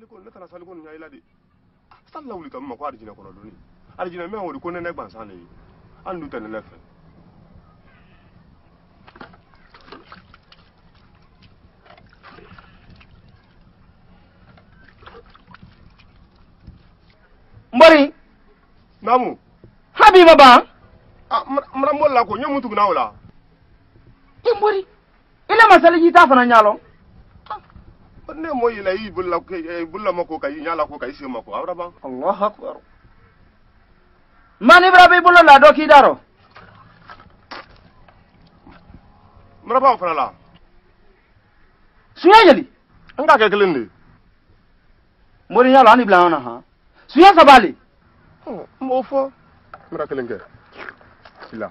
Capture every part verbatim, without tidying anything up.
saliko ne tara saliko nya ila de salla wuli kam ma ko arjina kono doni arjina me wori ko ne nek ban sane andu tan le fe mbari namu habiba ba ah mra molla ko nyamutu na wala mbari ila masala ji ta fana nyalo ne moyi la yi bulla ko bulla mako kay nyala ko kay si mako awraba allah akbar mani brabe bulla la do ki daro mra ba fana la suya jali anga ke kelende mbari nyalo ani blana ha suya sabali mo fo mra kelenge sila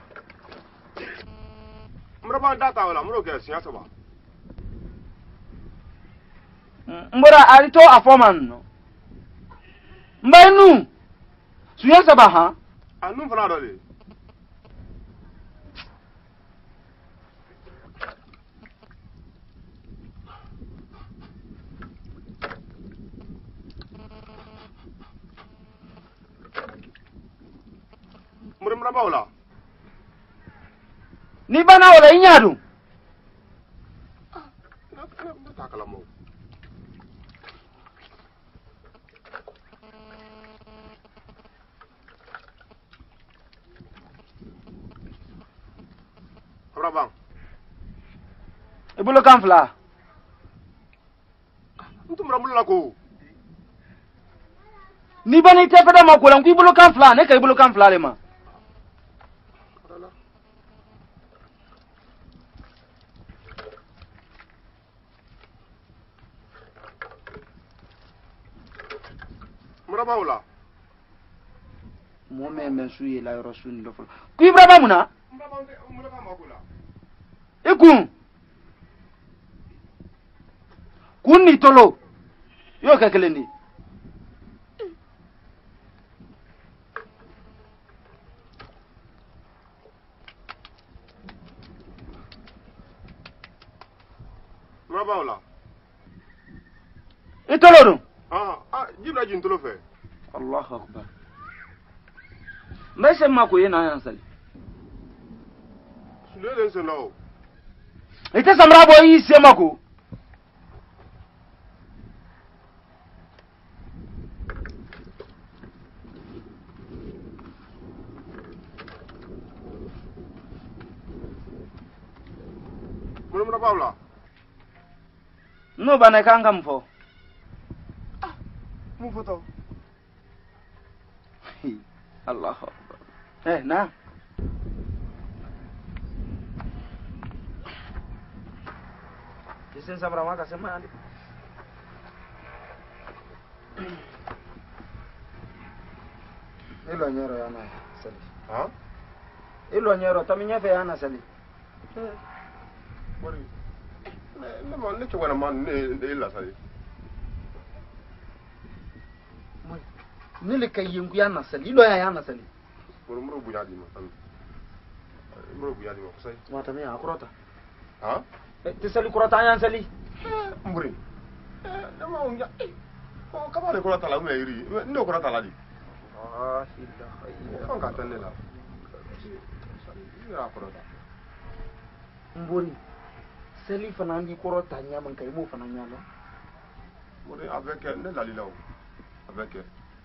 mra ba data wala mro ke siya saba mbora alito afoman no mbanu suya saba ha anu fana do le muri mra ba wala ni bana wala inyadu ta kala mo Rabang. Ibulo kamfla. Untum ramula ko. Ni bani te fada ma ko lan ku ibulo kamfla ne kay ibulo kamfla le ma. Murabawla. Mo me me suye la rasul do fol. Ku ibrahima muna? Ikun kunni tolo yo ka kelendi Mabawla itolo do ah ah jibra jin tolo fe Allahu akbar mbese mako yena yansali sule se no ite samra bo yi se mako Mura mura Paula no bana kanga mfo ah mu foto Allahu akbar eh na Dicen samra maka sema andi Ilo nyero yana sali ha Ilo nyero taminya fe yana sali Wari ne ma ne chwana man ne illa sali Nile kay yungu yana sali ilo ya yana sali Mura mura bunya di ma mura bunya di ma kusai Mata me akurota ha Ti sali kurota yan sali mburi eh ma unja oh kamale ko tala me iri ndo ko tala di ah illa kan ka tanne la ya ko da mburi sali fanandi kurota nyama kai mo fananya lo mburi avec ne la lilaw avec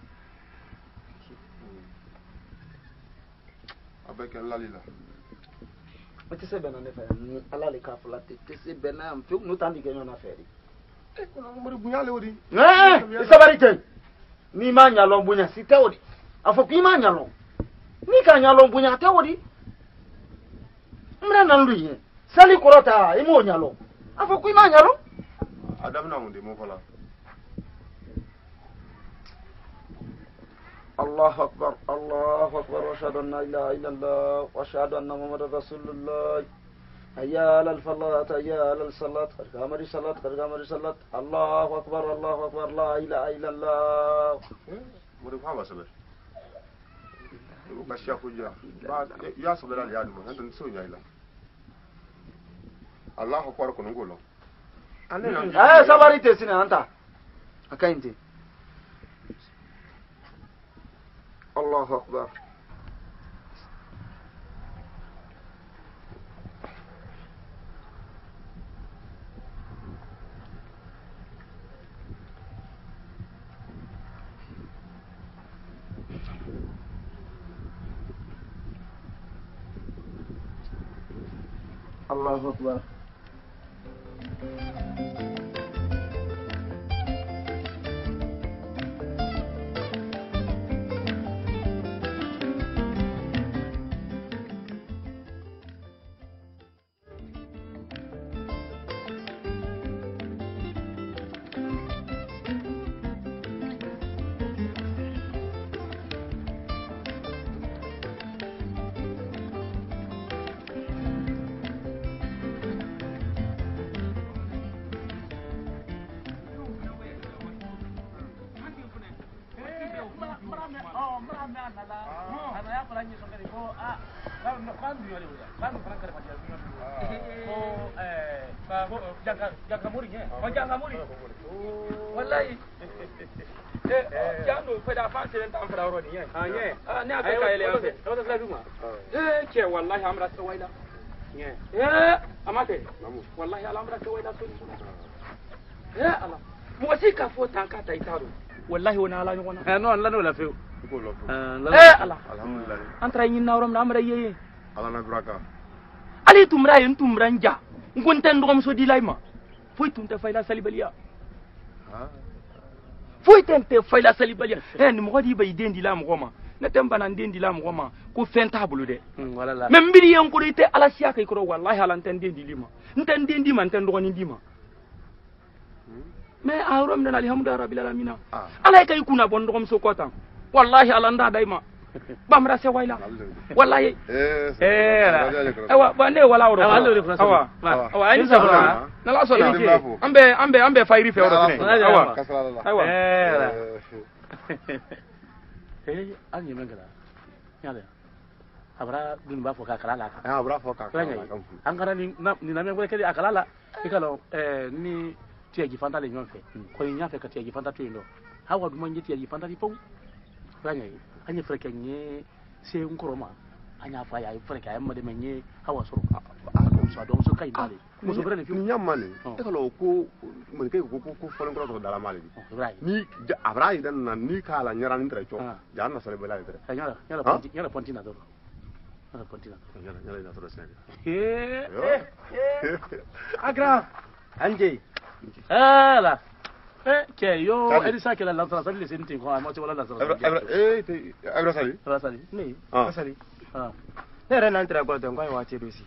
avec la lila Mati se bena ne fa ni ala le ka fula te te se bena am fi no tandi ke nyona feri eh kono mburi bunyale odi eh isabari te ni ma nyalo bunya si te odi afo ki ma nyalo ni ka nyalo bunya te odi mra nan luye sali kurota e mo nyalo afo ki ma nyalo adam na munde mo fala الله أكبر الله أكبر وأشهد أن لا إله إلا الله وأشهد أن محمدا رسول الله هيا على الفلاة هيا على الصلاة قد قامت الصلاة قد قامت الصلاة الله أكبر الله أكبر لا إله إلا الله muri fa basabe ba sha ku ya ba ya sabara ya ni mo nan so nya ila Allah akbar ko ngolo eh sabari te sine anta akainte Allahu akbar Allahu akbar wallahi eh jando fa da fa sai ta amfara rodi yen ah yen ah ne aka kai le amfe to da sai duma eh ke wallahi amra sai waida yen eh amate wallahi al'amra sai waida sun eh ala mo si ka fo tan ka tai taro wallahi wona ala wona eh non la no la feu eh ala alhamdulillah antra yin nawram na amra yeye ala na braka ali tumra yin tumran ja ngunten dom so di layma foi tunta fayla salibaliya foi tente fayla salibaliya eh ni mo di bay dendi la mo ma na tamba nan dendi la mo ma ko fenta bulu de wala la men mbiri yan ko ite ala siya kay ko wallahi ala tan dendi lima ntan dendi man tan do ni ndima mais awrom dan alhamdulillah rabbil alamin ala kay kuna bon dom so ko tan wallahi ala nda dayma bamra se wayla wallahi eh eh awa bande wala woro awa awa ani sabra na la sona ambe ambe ambe fayri fe woro ne awa awa eh eh ani mengala yale abra dun ba fo ka kala la ah abra fo ka kala an kana ni ni na me ko kedi akala la ikalo eh ni tiaji fanta le nyonfe ko ni nyafe ka tiaji fanta tuindo hawa dum manji tiaji fanta di pau ranya anya freke nye se nkoroma anya fa ya freke ay made menye hawa soro so do so kay bale mo so brene fi nyamane e kala ko man kay ko ko fo ngoro do dala mali ni abra idan na ni kala nyara ni tre cho janna sale bela tre nyara nyara ponti nyara ponti na do nyara ponti na nyara nyara na soro sen eh agra anje ala eh ke yo elisa ke la lanza sali le senti ko ma ci wala la sala eh te abra sali abra sali ni ah sali ah ne ran antra ko don ko wa ce dosi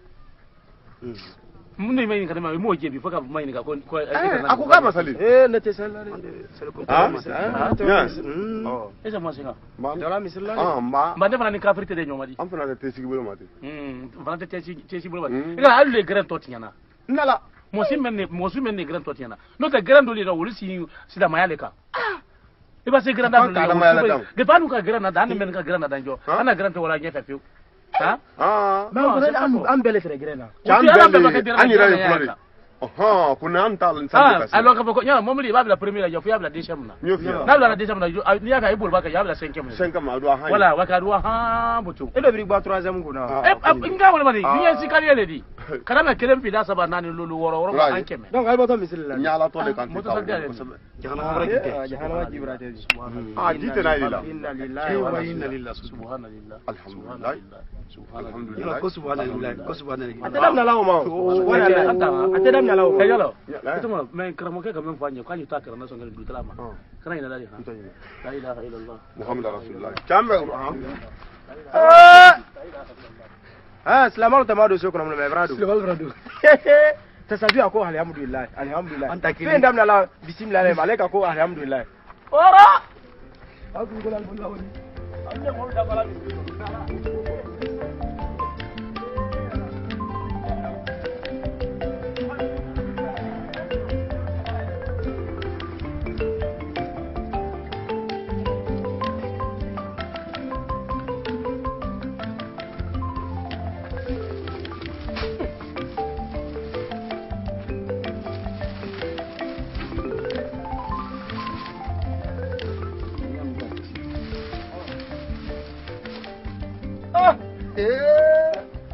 mun ne mai kan ma mo je bi faka mai ka ko ko ako ka masali eh na te salari sala ko ah yes oh esa mo singa ma dara misalla ah ma ma de fana ni kafirte de nyomadi am fana te sigi bolo mate hmm fana te te sigi bolo mate ila alu le grand totiana nala mosi menne mosi menne grand totiana no te grand doli do wulisi sida mayale ka e ba se grand doli de panu ka grand da ne men ka grand da njo ana grand wala nyefa fiu ha ah ma ko am am bele fere grena chambele anyira yo flori aha kuna antal ah alors ka ko nya momli ba la première ya fu ya la deuxième na na la deuxième na ni ya ka ibul ba ka ya la cinquième cinquième adu aha wala wa ka ru ha butu e do bi ba troisième kuna eh inga wala mani ni ya sikari le di kana na kelem fi da saba nani lulu woro woro ba ankeme donc ay bato misalla nyala to le kan moto sagale jahana wara kite jahana wa jibra te ah dite na ila inna lillahi wa inna lillahi subhanallah alhamdulillah alhamdulillah ko subhanallah ko subhanallah atadam na lawo ma subhanallah atadam na lawo kayalo itu mo men kramo ke kamen fanyo kanyu ta karana so ngal dutrama kana ina dali ha la ilaha illallah muhammad rasulullah chambe ah salamu tamadu shukran mun mebradu salamu bradu tasabi ako alhamdulillah alhamdulillah fe ndam na la bismillah malaika ko alhamdulillah ora aku ko lan bunda woni amne mo da bala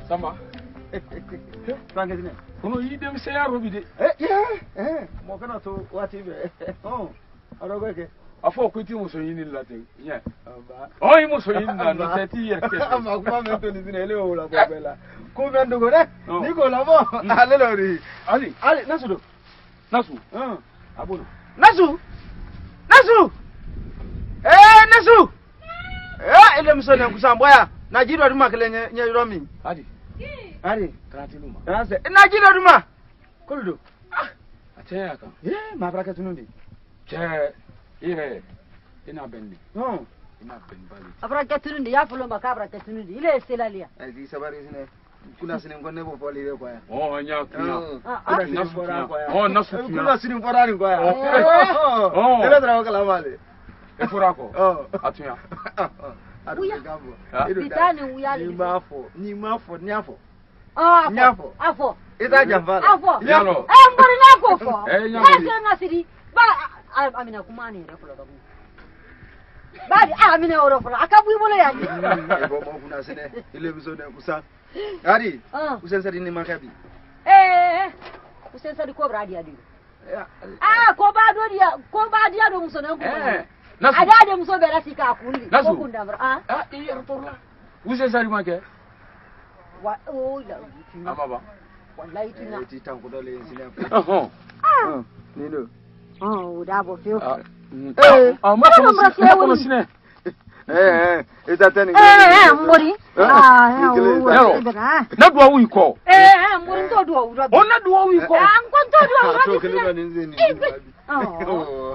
Samba. Frank is ne. Ono yi dem se ya robi de. Eh yeah. Eh mo kana to wati be. Oh. Aro go ke. Afọ kwiti mo so yin ni lati. Yeah. Oh yi mo so yin na no thirty years ke. Ama kuma me to ni zine ele o la go bela. Ko ben do go ne. Ni ko la mo. Ale lori. Ali. Ale nasu do. Nasu. Ah. Abono. Nasu. Nasu. Eh nasu. Eh ile mso ne kusamboya. Na jiro duma kele nye nye romi. Ali. Ali. Karati luma. Ase. Na jiro duma. Koludo. Ah. Ataya ka. Eh ma braka tunundi. Che ire ina benni. Oh. Ina ben bali. Abra katunundi ya fulo makabra katunundi. Ile selalia. Eh di sabari sine. Kuna sine ngonne bo poli re kwa ya. Oh nya kuna. Kuna sine fora kwa ya. Oh nasu kuna. Kuna sine fora ni kwa ya. Oh. Ele tra kala male. E fora ko. Oh. Atuya. Uya. Bitani uyali. Ni mafo, ni mafo, ni afo. Ah, nyafo. Afo. Ita jafala. Afo. Nyalo. Eh, mbona nako fo? Eh, nyalo. Sasa nasiri. Ba amina kumani re fulo babu. Bali amina oro fulo. Akabu ibole yaji. Ebo mo kuna sene. Ile mzone kusa. Ari. Usensa ni makabi. Eh. Usensa di kobra dia di. Ah, ko ba do dia, ko ba dia do musone ko. Eh. Ada ada muso bela sika kundi. Nasu. Ko kunda bra. Ah. Ah, iya torla. Usensa di make. Wa oh la. Amaba. Wallahi tuna. Eh ti tanku dole sine. Oh. Ah. Nino. Oh, da bo fio. Eh, ah, ma kono sine. Eh eh, ita tani. Eh eh, mori. Ah, Yaro. Na duwa wi ko. Eh eh, mori ndo duwa wi. O na duwa wi ko. Ah, nko ndo duwa wi. To kele ba nzeni. Oh.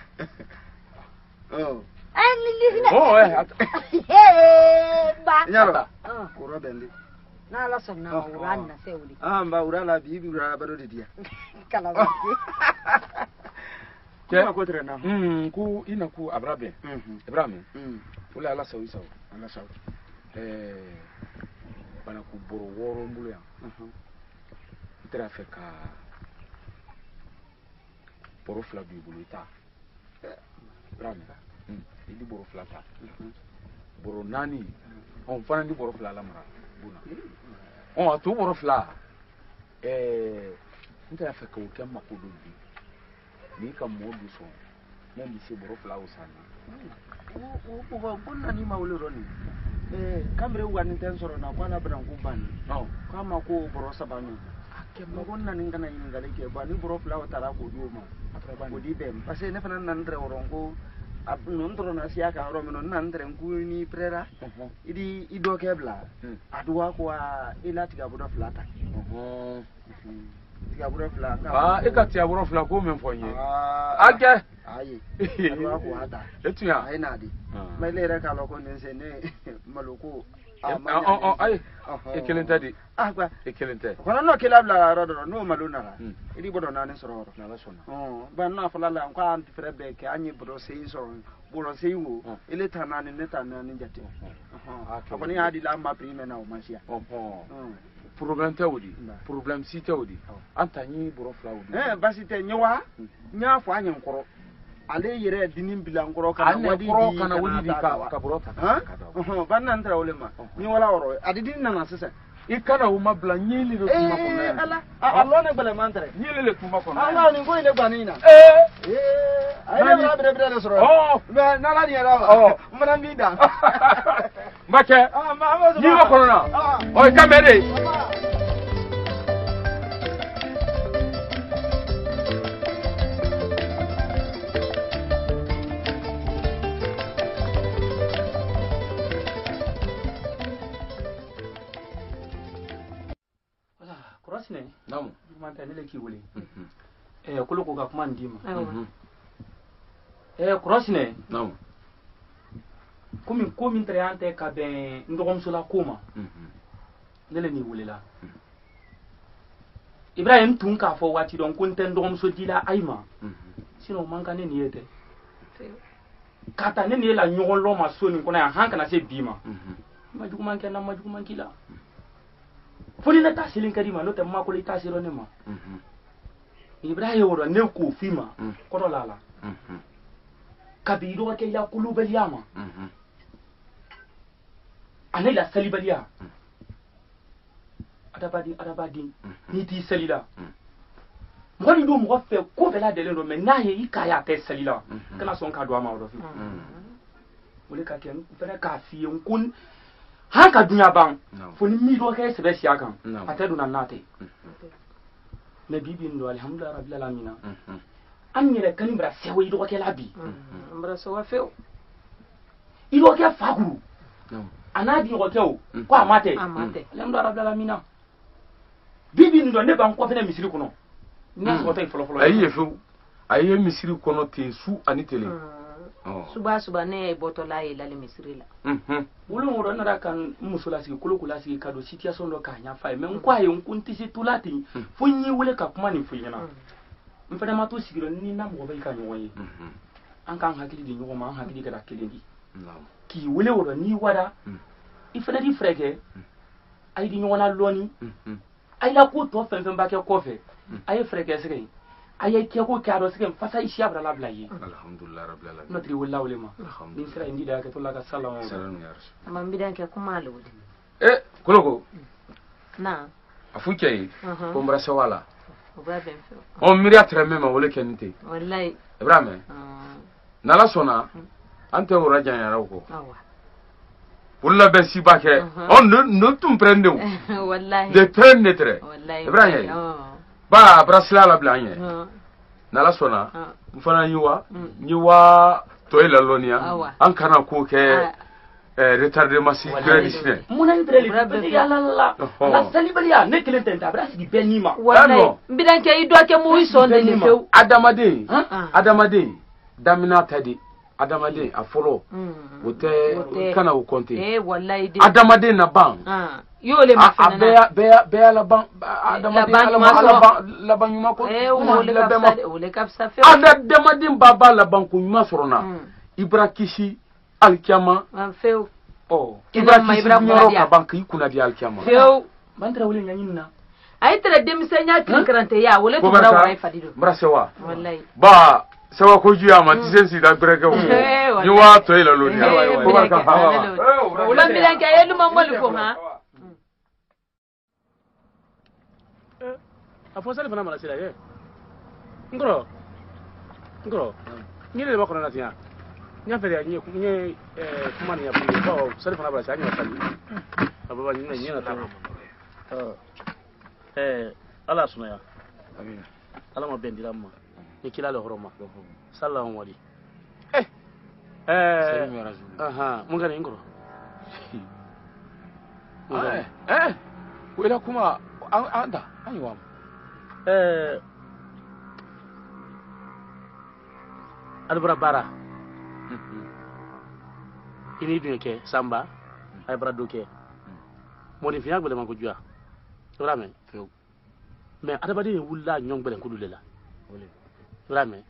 Oh. Eh, lili sine. Oh, eh. Eh, ba. Yaro. Ah. Ko robendi. Na la sonna uran na seuli. Ah, mba urala bibi urala bado dia. Kala ba. Kuma ko trena. Mm, ku ina ku abrabe. Mhm. Ibrahim. Mm. Ula ala sawi sawi. Ala sawi. Eh bana ku boro woro mbulu ya. Mhm. Itera feka boro fla bi bulu ita. Ibrahim. Mm. Idi boro fla ta. Boro nani. On fana di boro fla la mara. Buna. On atu boro fla. Eh itera feka o kemma ko do bi. Ni ka modu so. Mo mi se boro fla o sana. O o bonna ni mawlero ni. Eh kamre wani ten soro na kwala bran ku ban. No. Kama ko boro sabanu. Ke mo bonna ni ngana yin ngale ke ba ni boro fla o tara ko do ma. Atra ban. Ko di bem. Parce ne fana nan tre worongo ab non tro na sia ka ro non nan tre ku ni prera. Idi ido kebla. Aduwa ko ila tiga bodo flata. Mhm. Tiga bodo fla. Ah, e ka tiga bodo fla ko men fonye. Ah. Ake. Ayi. Aduwa ko hada. Etu ya. Ai na di. Mai lere ka lo ko ne se ne maloko. Ah oh oh ai. Ekelente di. Ah kwa. Ekelente. Kono no kila bla ro do no maluna la. Idi bodo na ne soro ro. Na la sona. Oh, ba na fala la kwa anti frebe ke anyi bodo sei soro. Bodo sei wo. Ile tanani ne tanani jate. Ah. Akoni adi la ma prime na o mashia. Oh oh. Problem te wodi. Problem si te wodi. Anta nyi boro fla wodi. Eh basi te nyewa. Nya fo anyi nkoro. Ale yere dinim bila nkoro kana wadi nkoro kana wadi di ka ka boro ta. Ha? Oh, ba na ntra ole ma. Ni wala oro. Adidi na na sese. Ikana wo mabla nyili ro kuma kono. Eh ala. Alo ne bele mantre. Nyili le kuma kono. Ala ni ngo ile gbanina. Eh. Eh. Ai le bra bra bra soro. Oh. Na na la ni era. Oh. Mana mbida. Make. Ah ma ma. Ni ko kono na. Oh, kamere. Kurasne. Namu. Manta nile kiwuli. Eh kulo ko ga kuma ndima. Eh kurasne. Namu. Kumi komi ntreyante ka ben ndogom sula kuma. Nele ni wulila. Ibrahim tun ka fo wati don kun ten ndogom so dila ayma. Sino manka ne ni yete. Kata ne ni la nyogon lo ma so ni kona han kana se bima. Majugu manke na majugu mankila. Foni na ta silin kadima no te ma ko li ta siro ne ma. Mhm. Ibrahim woro ne ko fima ko do lala. Mhm. Kabido ke ya kulu beliyama. Mhm. Ane la salibaliya. adabadin adabadin ni ti salila mɔgɔ do mɔgɔ fɛ ko bɛɛ ladɛlen don mais n'a ye i k'a ye a tɛ salila kana sɔn ka don a ma o dɔ fɛ o de ka kɛ n fɛnɛ k'a f'i ye n ko han ka dunya ban fo ni mi dɔ kɛ sɛbɛ si a kan a tɛ donna n'a tɛ mais bi bi n don alhamdulilahi rabbil alamin an yɛrɛ kani bara sɛwɛ i dɔgɔkɛ la bi an bara sɛwɛ fewu i dɔgɔkɛ fakuru a n'a di ɲɔgɔnkɛ o ko a ma tɛ alhamdulilahi rabbil alamin bi bi n don ne b'an kɔfɛ misiri kɔnɔ ne sɔgɔtɔ fɔlɔ fɔlɔ ayi ye fewu ayi ye misiri kɔnɔ ten su ani tele suba suba ne ye bɔtɔla ye lali misiri la wolo wolo nara kan muso la sigi kolo kula sigi ka do situation dɔ k'a ɲafa ye mais n ko a ye n ko n tɛ se to la ten fo n y'i wele ka kuma nin fɔ i ɲɛna n fɛnɛ ma to sigiyɔrɔ ni na mɔgɔ bɛ ka ɲɔgɔn ye an k'an hakili di ɲɔgɔn ma an hakili kɛra kelen di k'i wele o rɔ n'i wada i fɛnɛ di fɛrɛ kɛ a ye di ɲɔgɔn na lɔni a ye la ko tɔ fɛn fɛn b'a kɛ kɔfɛ a ye fɛrɛ kɛ sɛgɛ a ye kɛ ko kɛ a dɔ sɛgɛ fasa i siya bara labila ye alhamdulillah rabbil alamin notri wala wala ma ni sira indi da ka to la ka salamu amma bidan ke kuma lodi eh koloko na afu kay ko mbra sewala o ba ben fe on miriya tere mema wala kenite wallahi ibrahim nala sona ante wora janya raw ko awa wala ben si bakre on ne tum prende wallahi de prendre tere wallahi ibrahim ba brasla la blanye nala sona mfana yiwa yiwa toila lonia an kana ko ke retardé massi traditionnel mona ibreli ya la la la salibaliya ne kelen tenta brasigi benima wallahi bidan ke ido ke mu iso de ni few adamade adamade damina tadi adamade afolo wote kana wo konte eh wallahi de adamade na ban yo le mafana na be be la ban adamade la ban la ban nyuma ko eh o le kapsa o le kapsa fe adamade baba la ban ko nyuma sorona ibra kishi alkiama few oh ibra kishi nyoro ka ban ki kuna di alkiama few bantra wole nyanyina ay tere demisenya krikrante ya wole to bra wala fadido brasewa wallahi ba sawa ko juya ma tisensi da breke wo ni wa to ila lo ni ko barka hawa wala bilan ka yelu mamol ko ha afo sale fana mala sila ye ngoro ngoro ni le makona natia nya fere nya nye eh kuma ni ya ko sale fana bala sanya sali ababa ni nya na ta eh ala sunaya amin ala ma bendira ma ni kila le horoma sallallahu alaihi eh eh aha mun ga ni ngoro eh eh wela kuma anda aywa eh albra bara ini dunya ke samba ay bara doke moni fi yagbele man ko jua rame mais adabadi wulla nyong belen ko dulela rame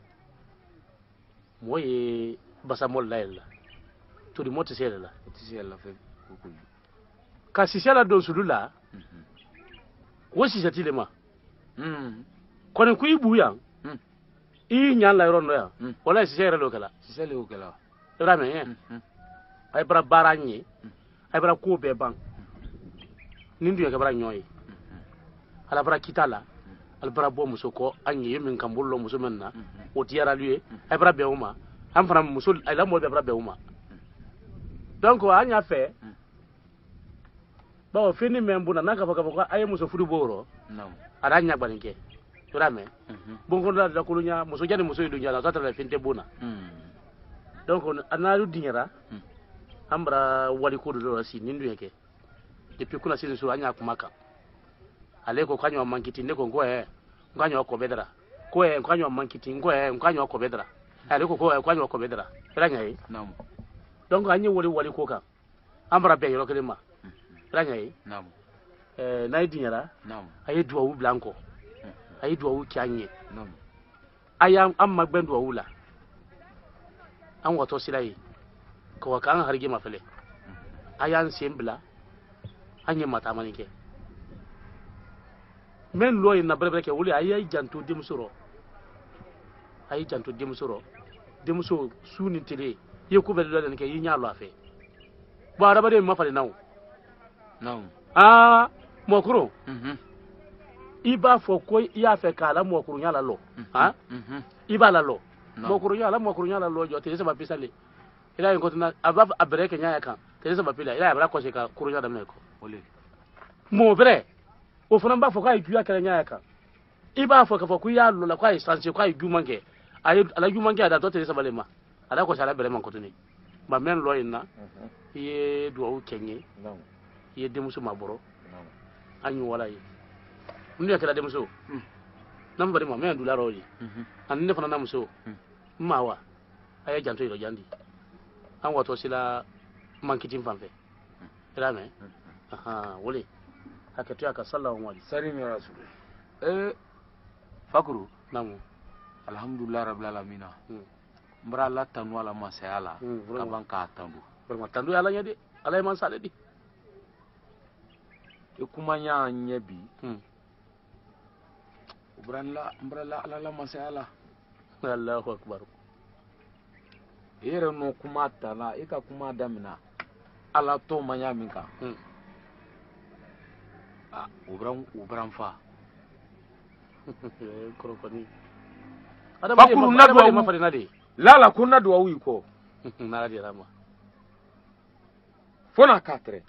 moye basa mol layla to di moti sela la ti sela fe ko ka si sela do sulula wosi jatile ma mm kono ku ibu yang mm i nyan la rondo ya wala si sela lo kala si sela lo kala rame eh ay bara baranyi ay bara ko be bang nindu ya bara nyoy ala bara kitala al bara bo muso ko anyi yemin kambullo muso menna o tiara lui ay bara be uma am fana muso ay la mo be bara be uma donc anya fe ba o fini membu na naka baka baka ay muso fudu boro no ada nya gbaninke rame bongo la da kulunya muso jani muso dunya la kata la finte buna donc anaru dinyara ambra wali ko do si nindu yake depuis kuna sisi so anya kumaka aleko kanyo mankiti ndeko ngoe nganyo ko bedra ko e nganyo mankiti ngoe nganyo ko bedra aleko ko e kanyo ko bedra ranya yi nam donc anyi wali wali ko ka ambra be yoro kelema ranya yi nam eh nay dinyara nam ayi duwa wu blanco ayi duwa wu kyanye nam ayam amma gbendu wula an wato silai ko kan harge mafale ayan sembla anye mata manike men loy na brebe ke wuli ayi janto demsuro ayi janto demsuro demso suni tele ye ko be lo ke yi nyalo afe bo araba de mafale naw naw ah mɔkuru i b'a fɔ ko i y'a fɛ k'a la mɔkurunya la lɔ han i b'a la lɔ mɔkurunya la mɔkurunya la lɔ jɔ tile saba pisale i y'a ye kɔtuna a b'a a bɛrɛ kɛ ɲa kan tile saba pila i y'a ye a b'a kɔsi ka kurunya daminɛ kɔ mɔ bɛrɛ o fana b'a fɔ k'a ye juya kɛra ɲa kan i b'a fɔ k'a fɔ ko i y'a lɔ la k'a ye sanse k'a ye juman kɛ a ye ala juman kɛ a da tɔ tile saba le ma a da kɔsi ala bɛrɛ man kɔtuni ma mɛn lɔ in na i ye duwawu kɛ n ye i ye denmuso ma bɔrɔ an y'u wala ye n ne kɛra denmuso n'an bari ma mɛn dula rɔ ye ani ne fana na muso n ma wa a ye janto yɔrɔ jandi an watɔ sila mankitin fan fɛ i y'a mɛn wole hakɛto y'a ka sallahu wali sari mi rasul eh fakuru namu alhamdulillah rabbil alamin mbara la tanu ala masaya la ka ban ka tandu vraiment tandu ala nya de ala e man sale di e kuma nya nya bi ubranla mbara ala la masaya la Allahu akbar ere no kuma tala e ka kuma damina ala to manya min ka ah ubran ubran fa korokoni fakuru na do ma fari na de lala kunna do wi ko na de rama fona katre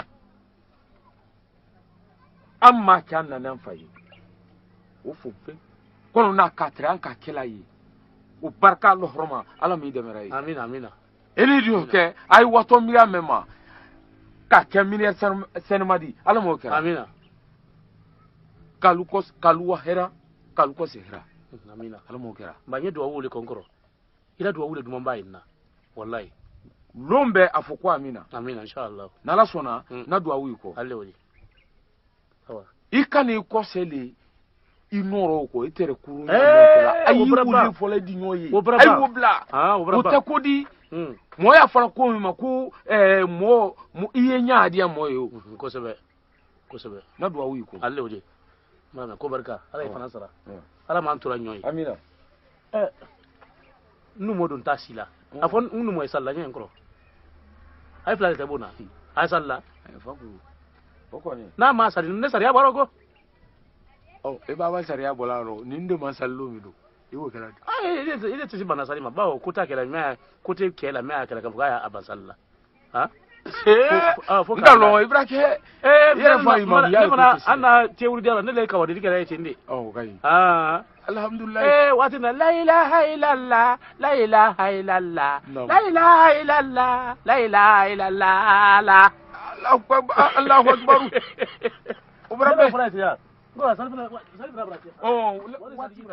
amma kan na nan fayi o fufe kono na katre an ka kila yi o barka lo horma ala mi de merai amina amina eni dio ke ay wato miya mema ka ke minier senmadi ala mo ke amina kalu kos kalu wahera kalu kos hera amina ala mo kera ba nye do wule konkoro ila do wule dumamba inna wallahi lombe afoko amina amina inshallah na la sona na do awu ko alle wali awa ikani ko sele inoro ko itere kuru na motela ayi wuli fola di nyoyi ay wobla ah o te ko di mo ya fala ko mi ma ko eh mo mo iye nya dia mo yo ko sebe ko sebe na do awu ko alle wali mana ko barka ala ifana sara ala man tura nyoyi amina eh nu modon tasila afon nu mo salla nyen kro ay fla te bona ay salla ay faku boko ni na ma sari ne sari abaro go oh e baba sari abolaro ni ndo masallo mi do iwo kala ay ile ile tisi bana sari ma bawo kuta kala me kuta kala me kala ka fuga abasalla ha ndalo ibrake eh yere fa imam ya ko ana teewri dara ne le ka wadi kala yitinde oh kai ah alhamdulillah eh watina la ilaha illallah la ilaha illallah la ilaha illallah la ilaha illallah Allahu akbar Allahu akbar ubrabe frase ya go salfina salfina brate oh wati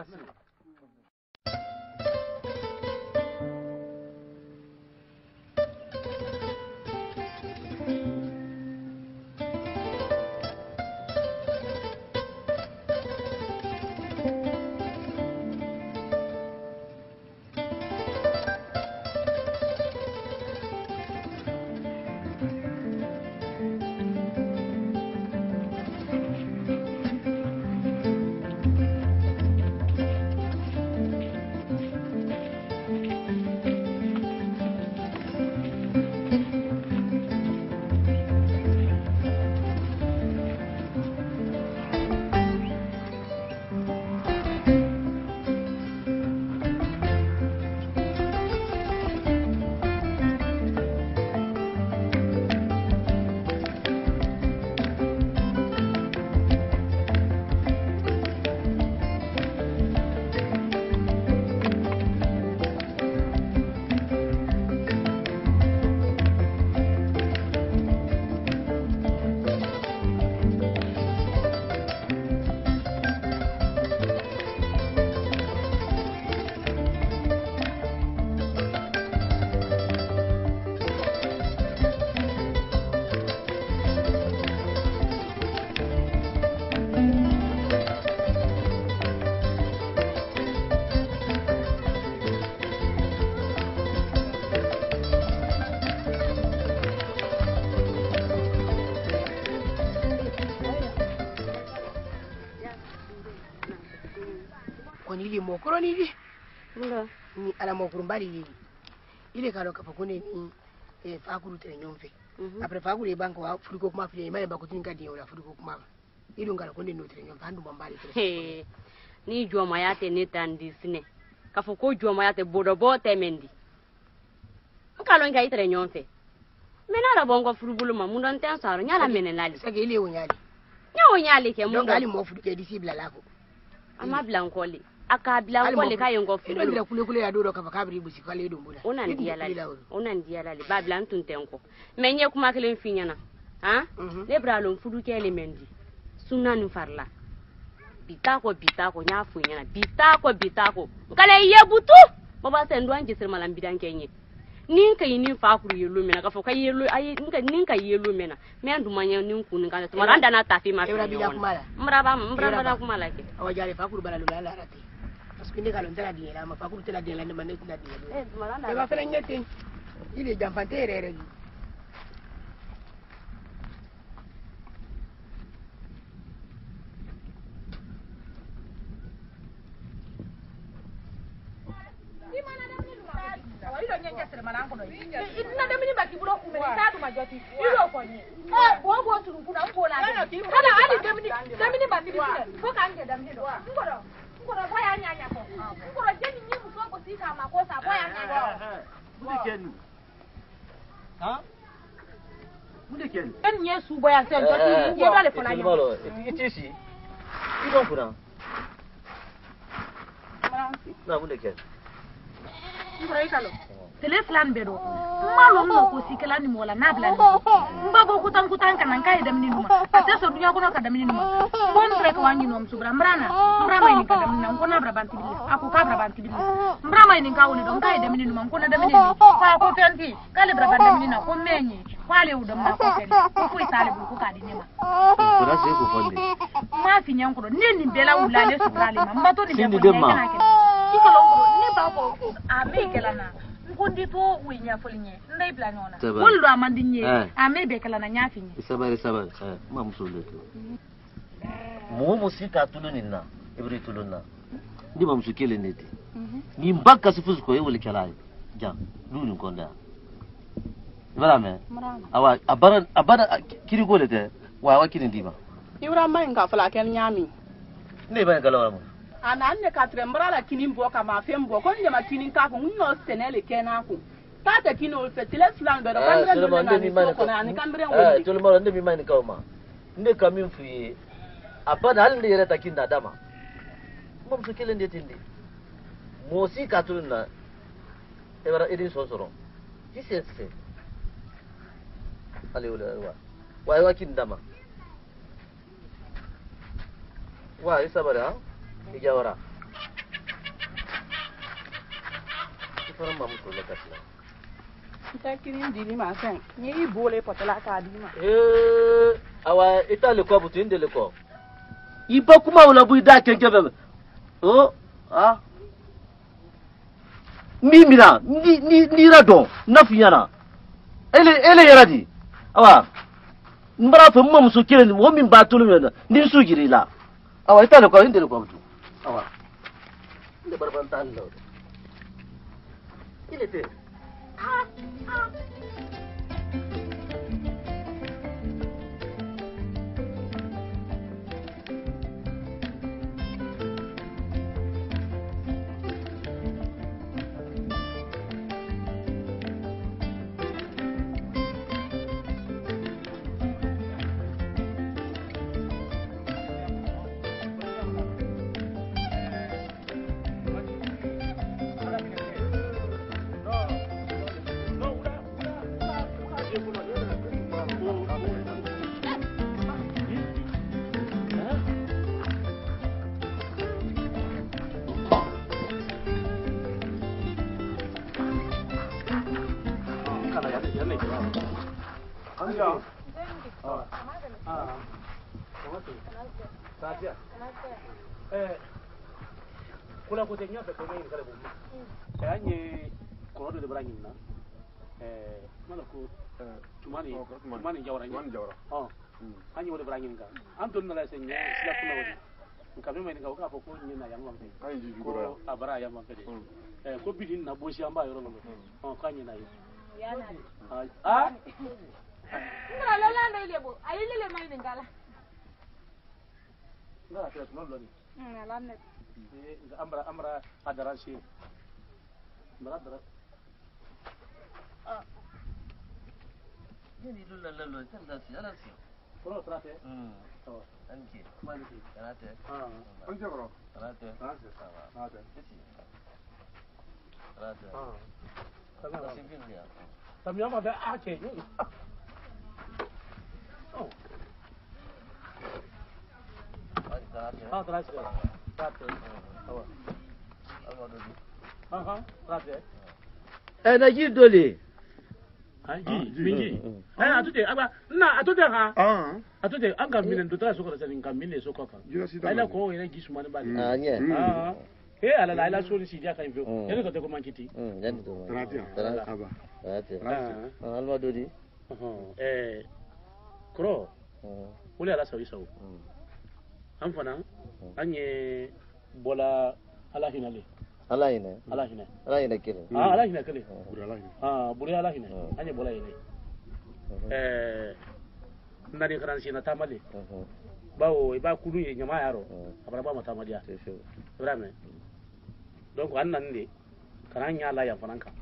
konili mokoro ni di nga ni ala mokoro mbali ni ile kalo kapakone ni e fakuru tere nyomfe apre fakuru e banko wa furiko kuma fili mane bakutinga di ola furiko kuma idun kala ko no tre nyom fandu bombali tre he ni joma yate ne tandi sine ka fo ko joma yate bodo bo temendi nkalo ngai tre nyom fe mena la bongo furubulu ma mun don tan saro nyala menen lali sage ile wo nyali nyawo nyali ke mun ngali mo fudu ke disibla lako ama blankoli aka blankoli ka yongo furubulu ndira kule kule ya doro ka kabri busi kale do mbula ona ndiya lali ona ndiya lali ba blantun tenko menye kuma kelen finyana ha le bralon fudu ke elemendi sunanu farla bitako bitako nyafu nyana bitako bitako ngale yebutu baba sendo anje sirma lambidan kenye ninka yini fa kuru yelo mena ka foka yelo ay ninka ninka yelo mena me andu manya ninku ninka na maranda na tafi ma fi mraba mraba mraba kumala ke awajale fa kuru bala lula la rati parce que ndeka lontela di la ma fa kuru tela di la ne manet na di eh maranda ba fele ngete ile jamfante rere ina da mini baki bulo kuma ni tatu majoti ilo ko ni eh bo bo turu kuna ko la kana ali da mini da mini baki bi ne ko kan ke da mini do ngoro ngoro ko ya nya nya ko ngoro je ni mu so ko sika ma ko sa ko ya nya nya mudi kenu ha mudi kenu en yesu boya se joti ye dale fola nya itisi idon kuna na mudi kenu ngoro ikalo tele flan bedo malo mo ko sikala ni mola na blan mbago kutan kutan kan kai da mini numa ate so dunya ko ka da mini numa bon tre ko wangi nom subra mbrana mbrama ni ka da mini ko na bra banti bi aku ka bra banti bi mbrama ni ka woni don kai da mini numa ko na da mini ka ko tenti kale bra ban da mini na ko menyi kwale udam na ko tenti ko ko itale bu ko ka di nema ko na se ko fonde ma fi nyan ko ni ni bela ulale subra le ma mbato ni be ko na ke ikolo ngoro ni ba ko a me kala na kundi to winya folinye ndai planona wuldo amandinye amebe kala na nyafinye sabari sabari eh ma musule to mo musika tulunina ibri tulunna ndi ma musukele neti ni mbaka sifuzu ko yewole kala ja lulu konda ibara me awa abara abara kiri gole te wa wa kiri ndiba ibra mai nga fala ken nyami ne ba kala wa ana ne ka trembra la kinin bo ka ma fem bo ko ne ma kinin ka ko nyo senele kena ko ta ta kino fe tele slang do ba ndre ndo na ni ko na ni kambre woni eh to le mara ndemi mani ka ma nde kamin fi abana hal ne yara takin da dama mum su kelen de tindi mosi ka tulna e bara edin so soro ti se se ale wala wa wa wa kin dama wa isa bara ijawara ifara mamu to la kasla ita kirin dini ma san ni ibole potala ka dima eh awa ita le ko butu inde le ko iba kuma wala bu da kenke be oh ah mimina ni ni ni rado nafiyana ele ele yaradi awa mbara fa mamu so kiren wo min ba tulu mena ni su girila awa ita le ko inde le ko butu awa inde barban tan lo ile te ah ah kula ko tenya be ko ngi kala bu eh anye ko do de brani na eh mana ko tumani tumani jawra tumani jawra oh anye wode brani nga anton na la senya sila kuna wodi nkabe mai nga ko ko nyi na yamma be ay ji ko abara yamma be eh ko bidin na boshi amba yoro ngo oh kanye na yi yana ah ngara la la ndai lebo ayi lele mai ngala ngara te no lo ni mm la net amra amra adara shi amra adara ah ni lo lo lo tanda si ala si pro trate mm to anche mali si trate ah anche bro trate trate trate trate ah También si bien ya. También va a ah che. Oh. Ah, trate. Trate. Oh. Ah ah, trate. Eh na ji dole. Ah ji, minji. Eh atute aba na atute ha. ah atute an ga minen dutra so ko sanin kan minne so ko kan. Ala ko ina ji su mani bali. Ah nye. Ah. Eh ala la ala so ni si ja kan fi. Ele ko te ko mankiti. Mm, yani to. trate aba Trate. ah Alma dodi. Eh kro. Ule ala sawi sawu. An fana an ye bola ala hinale. Ala ina. Ala hina. Ala ina kile. Ah ala hina kile. buri ala Ah buri ala hina. An ye bola yele. Eh nani karansi na tamale. Bawo iba kulu ye nyama yaro. Abara ba mata madiya. Ibrahim. Donc an nan ne karan ya la ya fana kan.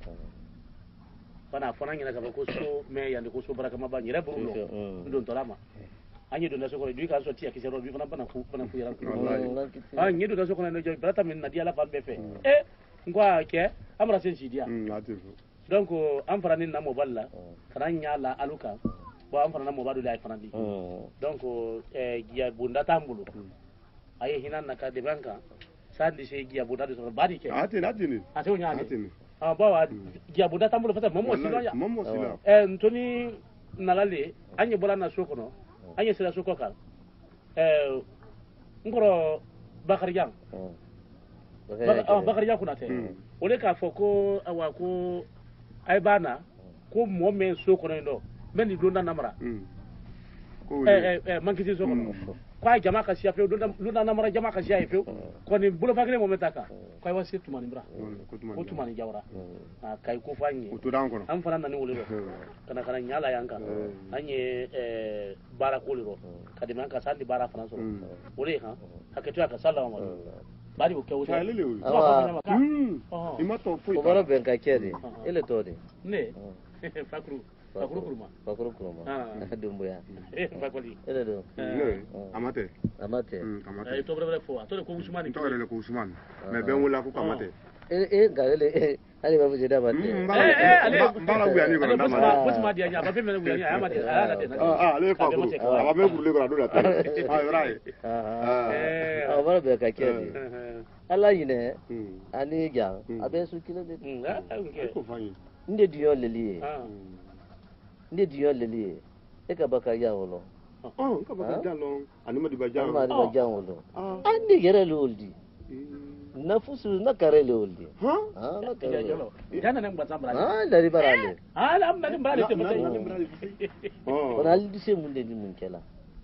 Fana fana nyina ka ko so me ya ko so baraka ma ba nyira buru lo. Ndon tolama. Anyi do na so ko du ka so ti akisero bi fana bana ku fana ku yaran ku. Ah nyi do na so ko na jo brata min na dia la fa befe. Eh ngwa ke amra sen si dia. mm ati Donc am fara ni na mo balla karan ya la aluka. Bo am fara na mo badu la fana di. Donc eh giya bunda tambulu. Aye hinan na ka de banka. Sandi se giya bunda do so badi ke. ati ati ni Ate o nyaani. ati ni Ah bawa giya bunda tambulu fata momo silo ya. momo sila Eh ntoni nalale anye bola na sokono. Anye sila soko kal. Eh ngoro Bakar Jang. Ah Bakar Jang kuna te. Ole ka foko awa ko ay bana ko mo men sokono ndo. Men di donda namara. ko Eh eh mankiti sokono. Kwa jama ka siya fe donda donda namara jama ka siya fe. Ko ni bulo fagre mo metaka. Kwa wasi tumani bra. Ko tumani jawra. Ah kai ko fanyi. ko to dan ko Am fana nani woliro. Kana kana nyala yanka. Anye eh bara koliro. Kadi man ka sandi bara fana so. Wole ha. Haketu aka sallama mo. Bari ko kewu. ta lele wi Ah. mm ima to foi Obara ben ka kede. Ile to de. Ne. Fakru. Fakru kuruma. Fakuru kuruma. Ah. Dumbu ya. Eh fakoli. Ile do. ne amate Amate. mm amate Eh to bre fo. Atole ko Usmani. to rele ko usman me ben wala ko amate Eh eh galele eh ali babu jeda bate. mbala wuya ni ko na ma What's my dia? Ba fe me wuya ya ma dia. Ah la ah ah ale fa ko aba me ku le ko do la ta ah right Ah. Eh. Obara ben ka kede. Ala yine ani gang abe su kilo de. Ah okay. ko fanyi Nde diyo leli. Ah. Nde diyo leli. E ka baka ya wolo. oh ka ba jallo ani ma di ba jallo Ama di ba ja wolo. Andi gere loldi. Na fusu na kare loldi. ha Ah na kare. Jana nan ba zambra. Ah dari barale. Ah la am nan ba le te mate. oh Ona aldi se mun de ni mun kela.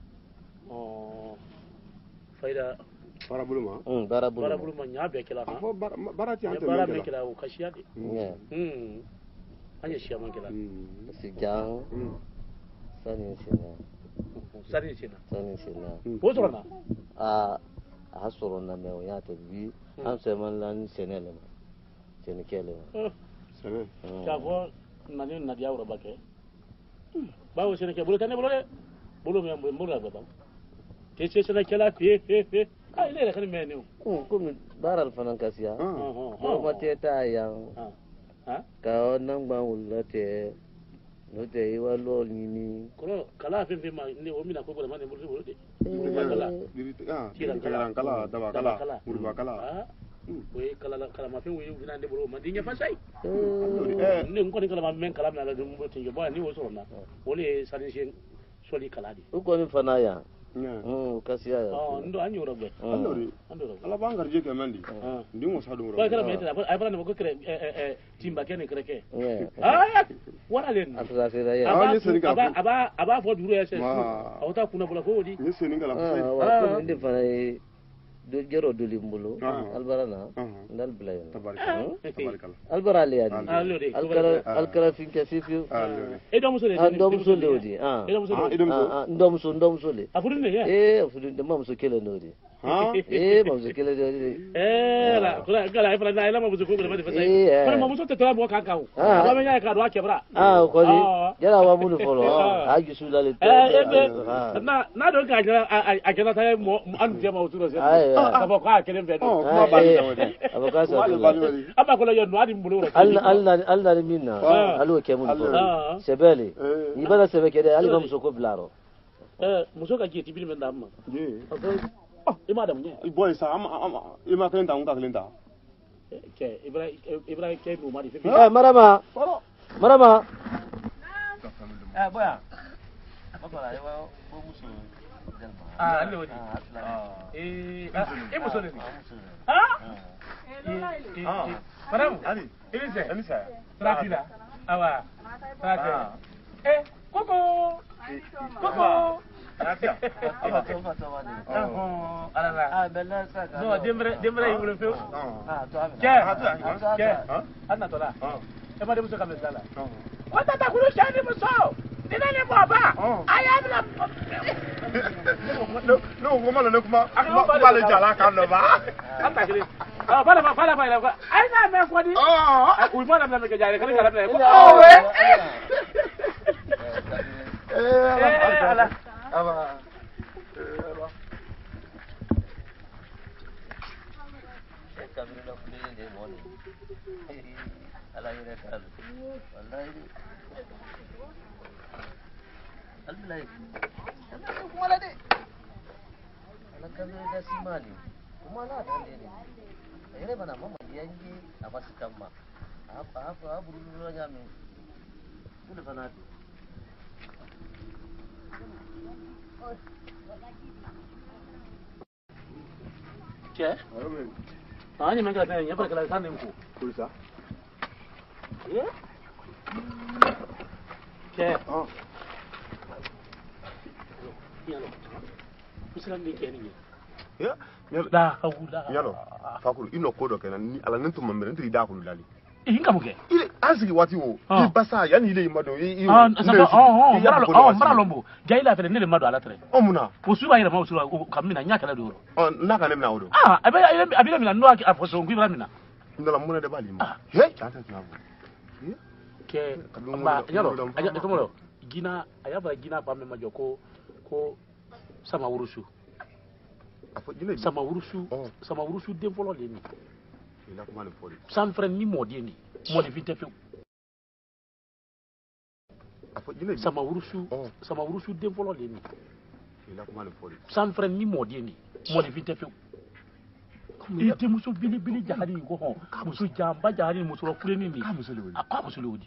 Oh. Faida para buluma Hmm bara bulu. bara bulu ma nya be kila ha. fo bara ti ante Bara me me kila o kashiya de. Yeah. Hmm. Anya shiya man kila. Si gang. Sani sina. Sani sina. Sani sina. Ko so na. Ah hasoro na me o ya to bi am se man lan senele. Sene kele. sene Ka fo na ni na dia wuro bake. Bawo sene ke bulu tane bulu de. Bulu me bulu ga ba. Ke ce sene kala fe fe fe. Ai le kan me ne. Oh kumi baral fanan kasiya. Ah. Ko mate ta yang. Ah. Ka nan ba ulate. No te iwa lo ni. Ko kala fe fe ma ne o mina ko bulu ma ne bulu bulu de. ah kala kala daba kala murba kala Ah. We kala kala ma fe we ina de bulu ma dinya fa sai. eh Ne ko ni kala ma men kala na la dum botin yo ba ni wo so na. Wole sanin shin soli kala di. Uko ni fana ya. Yeah. Mm, kasiya ya. Oh, ndo anyo robe. allori Ando robe. ala bangar je ke mendi ndi mo sadu ro Ko kala me tara, ay fara ne ko kre eh eh timba ken kreke. Yeah. Ah, wala len. Atuza sira ya. Ah, ni seni ka aba aba aba fo duro ya se. Ma. Awta kuna bula ko di. ni seni ngala Ah, ko wa ko ndi fana do jero do limbulu. Ah. Albarana. Ah. Ndal blayo. tabarikala tabarikala Albara le yani. Allori. Alkara alkara finka fifiu. allori E do muso le. Ah, ndom so le odi. Ah. E do muso ah le. idum so Ah, ndom so ndom so le. Afuru ne ya. Eh, afudu de mam so kele no di. eh mamuso kele de eh la kula kala ifra na ila mamuso ko bele fesa ko mamuso te tola mo ka ka o ba me nya ka do akebra ah ko ni yala wa munu folo ah ju su dale eh na na do ka jara akela ta mo anu je ma uturo se ka ba ka kele be oh ma ba ni aba ka sa aba ko la yo no adi mbulo alla alla alla minna allo ke mun folo sebele ni bala sebe kede ali mamuso ko blaro eh muso ka je tibili men da amma ye oh ima da munye boy sa am am ima kelen ta unka kelen ta ke ibra ibra ke no mari fe eh marama marama eh boya mabara yawa bo muso ah alle wodi eh eh muso ne ha eh ah madam ali elise elise tratila awa tratila eh koko koko Gracias. Aba to ba to ba ni. Oh, ala. Ah, bella sa ka. No, dimbre dimbre yulo feu. Ah, to abi. Ke? Ke? Anna tola. E ma de muso kamle sala. Wata ta kulu shani muso. Dina ne baba. Aya bila. No, no, kuma le kuma. Kuma le jala kan no ba. Anta kile. Ah, bala bala bala. Ai na me ko di. Oh. Ui bala me ke jare kan kan me. Oh we. Eh, ala. Aba. Aba. Kami nak beli ni moni. Ala ini kan. Wallahi. Alhamdulillah. Kumala de. Ala kami dah simani. Kumala dah ni. Ini mana mama dia ni apa sikama. Apa apa apa bulu nyami. Boleh kana. Che? Ah, ni menga tanya, apa kalau sana aku? Kulsa. Eh? Che? Oh. Ya lo. Usilan ni keni. Ya, la hawla. Ya lo. Fakulu ino kodo kenan ni ala nantu mamere ntri da kulu dali. Inga muke. Ile asigi wati wo. Ni basa yani ile imado i. Ah, sasa oh oh, mara oh mara lombo. Jaila fere nile mado ala tre. Omuna. Usura ira ma usura kamina nyaka la doro. Oh, naka nemna wodo. Ah, abe abe mina no aki afoso ngibra mina. Ndala muna de bali ma. He, tata tunabo. Ke ba yalo, aja tomolo. Gina ayaba gina pa me majoko ko sama urusu. Apo gina sama urusu. Sama urusu devolo le ni. Ila kuma ne foli. San frère ni modi ni. Modi vite fe. Apo gina sama urusu. Sama urusu devolo le ni. Ila kuma ne foli. San frère ni modi ni. Modi vite fe. Ite muso bili bili jahari ko ho. Muso jamba jahari muso ro fure ni ni. Ka muso le wodi. Akwa muso le wodi.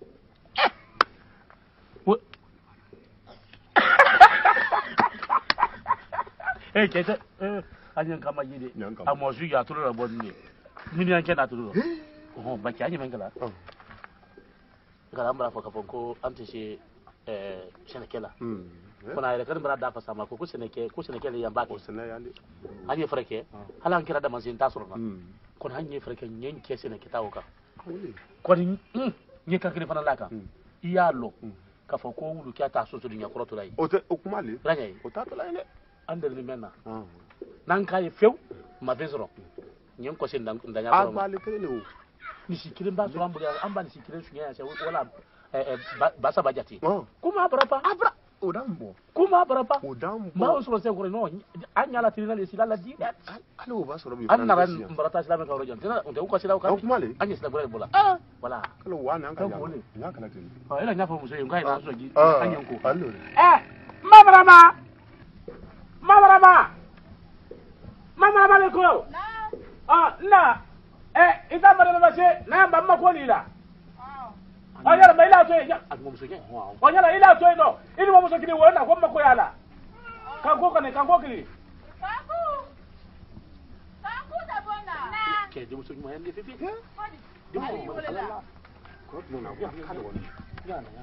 Eh kete eh anyan kama yide. Amosu ya turu la bonni. Mini anke na turu. Oh ba kya mengala. Kala mbara foka fonko antese eh senekela. Hmm. Kona ere kan brada fa sama ko ko seneke ko senekela yamba ko senayande. Anye freke. Hala ankira da mansin tasoro na. Kon hanye freke nyen ke seneke tawoka. Kon nye ka kire fana laka. Iya lo. Ka fo ko wulu kya ta so so dunya koroto lai. O te okumali. Ranyai. O ta to lai ne. Under ni mena. Nan kai few ma vezro. Nyen ko sen dan danya ko. Aba le kele o. Ni sikirin ba so ambu amba ni sikirin sunya ya wala eh basa bajati. Kuma barapa? Abra odambo. Kuma barapa? Odambo. Ma o so se ko no anya la tinina le silala di. Alo ba so bi. Anna ran barata silama ka rojan. Tena unde ko sila ka. Kumali. Anya sila bole bola. Ah. Wala. Kalo wana anga ya. Nya kala tin. Ah ila nya fa muso ngai na so gi. Anya ko. Allo. Eh, mamarama. Mamarama. Mama bale ko. Ah, na. Eh, ita mara ba se na ba ma ko lila. Ah. Anya ba ila to ya. Ati mo muso ke. Anya la ila to no. Ini mo muso kini wona ko ma ko yala. Ka ko ka ne ka ko kini. Kaku. Kaku da bona. Na. Ke di muso mo yande fifi. Di mo wala. Ko mo na ya ka do. Ya na ya.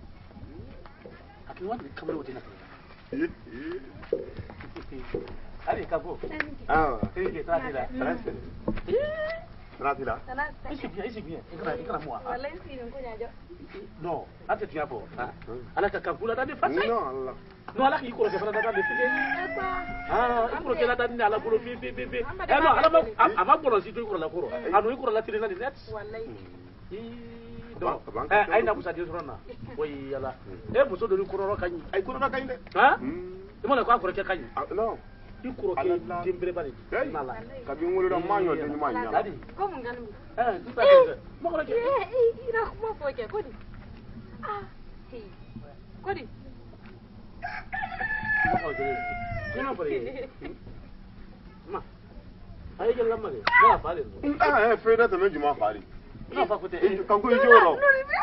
Ati wani kamar wuce na. Eh eh. Ali kapo. Ah, eh ke tadi lah. Transfer. Tranquila. Isi bien, isi bien. Ikra, ikra moi. Wallahi si ni ko nyajo. Non, ate tu yapo. Ala ka kankula da de fasa. Non, Allah. Non, ala ki ko se fana da da de fike. Ah, ko ke la da ni ala bolo bi bi bi. Eh non, ala ma ama bolo si tu ko la ko. Anu ko la tire na de net. Wallahi. Eh, ai na kusa de rona. Wai yala. Eh, muso do ko ro kanyi. Ai ko ro kanyi de. Ha? Imo na ko ko ke kanyi. Non. Ikuro ke timbere bale. Nala. Ka bi ngolo da manyo de nyuma nya. Adi. Ko mun ganin. Eh, tu ta ke. Mo ko ke. Eh, ira ko fo ke ko di. Ah, hey. Ko di. Mo ko ke. Kina pare. Ma. Ai ke lamma de. Na pare. Ah, eh, fe da te me juma fari. Na fa ko te. Kan ko joro.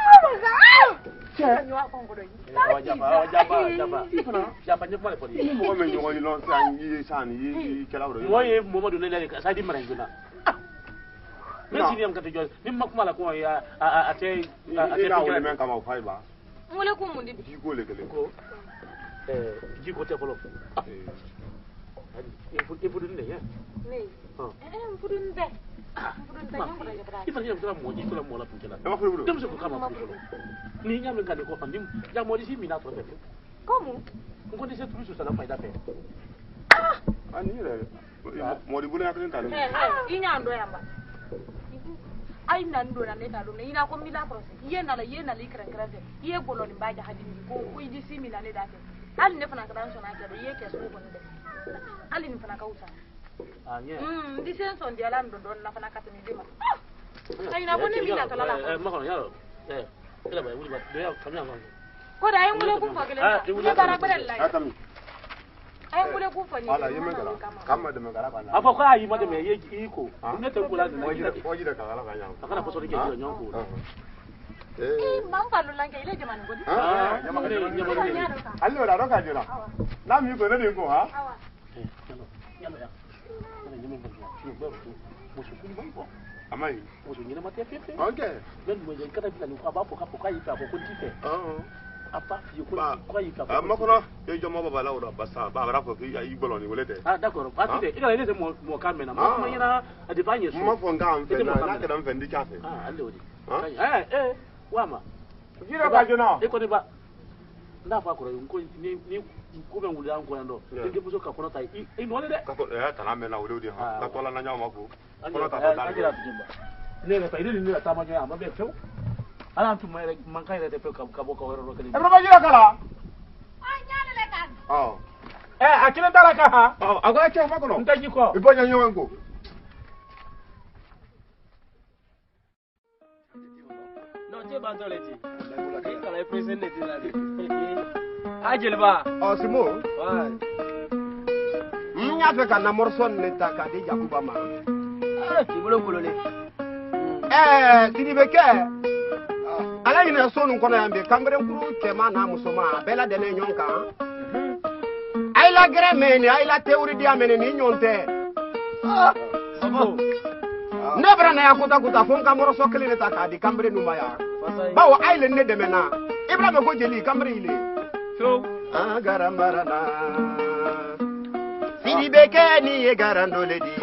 Wajaba, wajaba, wajaba. Siapa nyepale podi. Mo me nyogo ni lon san yi san yi kala woro. Moye Momadou Nene ka sa di mara ngina. Mais si niam kata jol, nim makuma la ko ya ate ate ina wole men kama fay ba. Mole ko mundi bi. Ji ko le kele ko. Eh, ji ko te folo. Eh. Il faut il faut donner ya. Ne. Eh, faut donner. Ifa ni mtala moji kula mola pukela. Dem se ko kama pukelo. Ni nyam ngane ko fandim. Ya moji si mina to pepe. Como? Ngo ni se tu su sala faida pe. Ani re. Modi bule yaklen talo. Eh, eh, inya ndo yamba. Ai nan ndo na ne talo ne ina ko mila process. Iye na la iye na likra krave. Iye golo ni baja hadimi ko ko idi si mina ne date. Ali ne fana kadan so na ke do iye ke so ko ne. Ali ni fana ka usa. Ah, yeah. Mm, di senso ndi ala ndo ndo na fana ka tini dima. Ai na boni mila to la. Eh, ma ko yalo. Eh, ila ba wuli ba do ya kamya ma. Ko da ai mule ku fa gele. Ne bara bare lai. Atami. Ai mule ku fa ni. Ala yeme kala. Kama de megara kana. Apa ko ayi ma de me ye iko. Ne te kula de. Oji de oji de kala kanya. Akana poso de ke yo nyonko. Eh, mamba lo lange ile jamani ngodi. Ah, jamani jamani. Allo la roka jira. Na mi ko ne de ko ha. Eh, yalo ya. Amai. Musu nyina mate pepe. Okay. Ben mo jen kata bila ni ko abapo kapo kai fa ko kuntife. Oh. Apa fi ko ko yi fa. Ah, makona e jomo baba la ora basa ba ra ko fi yi gbolo ni wolete. Ah, d'accord. Pas de. Ila ile mo mo kamena. Mo mo nyina de banye so. Mo fo ngam fe na na kada mfe ndi chafe. Ah, alle odi. Eh, eh, wama. Jira ba jona. E ko ni ba. Nda fa ko ko ni ni ko be nguli an ko ndo. Ndi buso ka kono tai. E no le de. Ka ko eh tana me na wole odi ha. Ka tola na nyama ko. Kono ta ta da. Ne ne fa ile ni ta ma nya ma be few. Ala tu mai man kai de pe ka ka bo ka wero ro kali. E ba jira kala. Ah, nyale le kan. Oh. Eh, akile dala ka ha. Oh, agwa che fa kono. Ntaji ko. Ibo nya nyawa ko. No, je ba dole ti. Kala present ne ti la. Ajelba. Oh, Simo. Wa. Nya fe kana morson ne ta ka de Jakuba ma. Ah, ti bolo kolole. Eh, ti be ke. Ala ina so nun kono yambe kambere kuru tema na musoma bela de ne nyonka. Ai la greme ni ai la teori di amene ni nyonte. Ah, Sabo. Nebra na yakuta kuta fon kamoro so kele ta ka di kambere numaya. Bawo ai le ne de mena. Ibrahim ko jeli kambere ile. So, ah garamarana. Sidi beke ni e garandole di.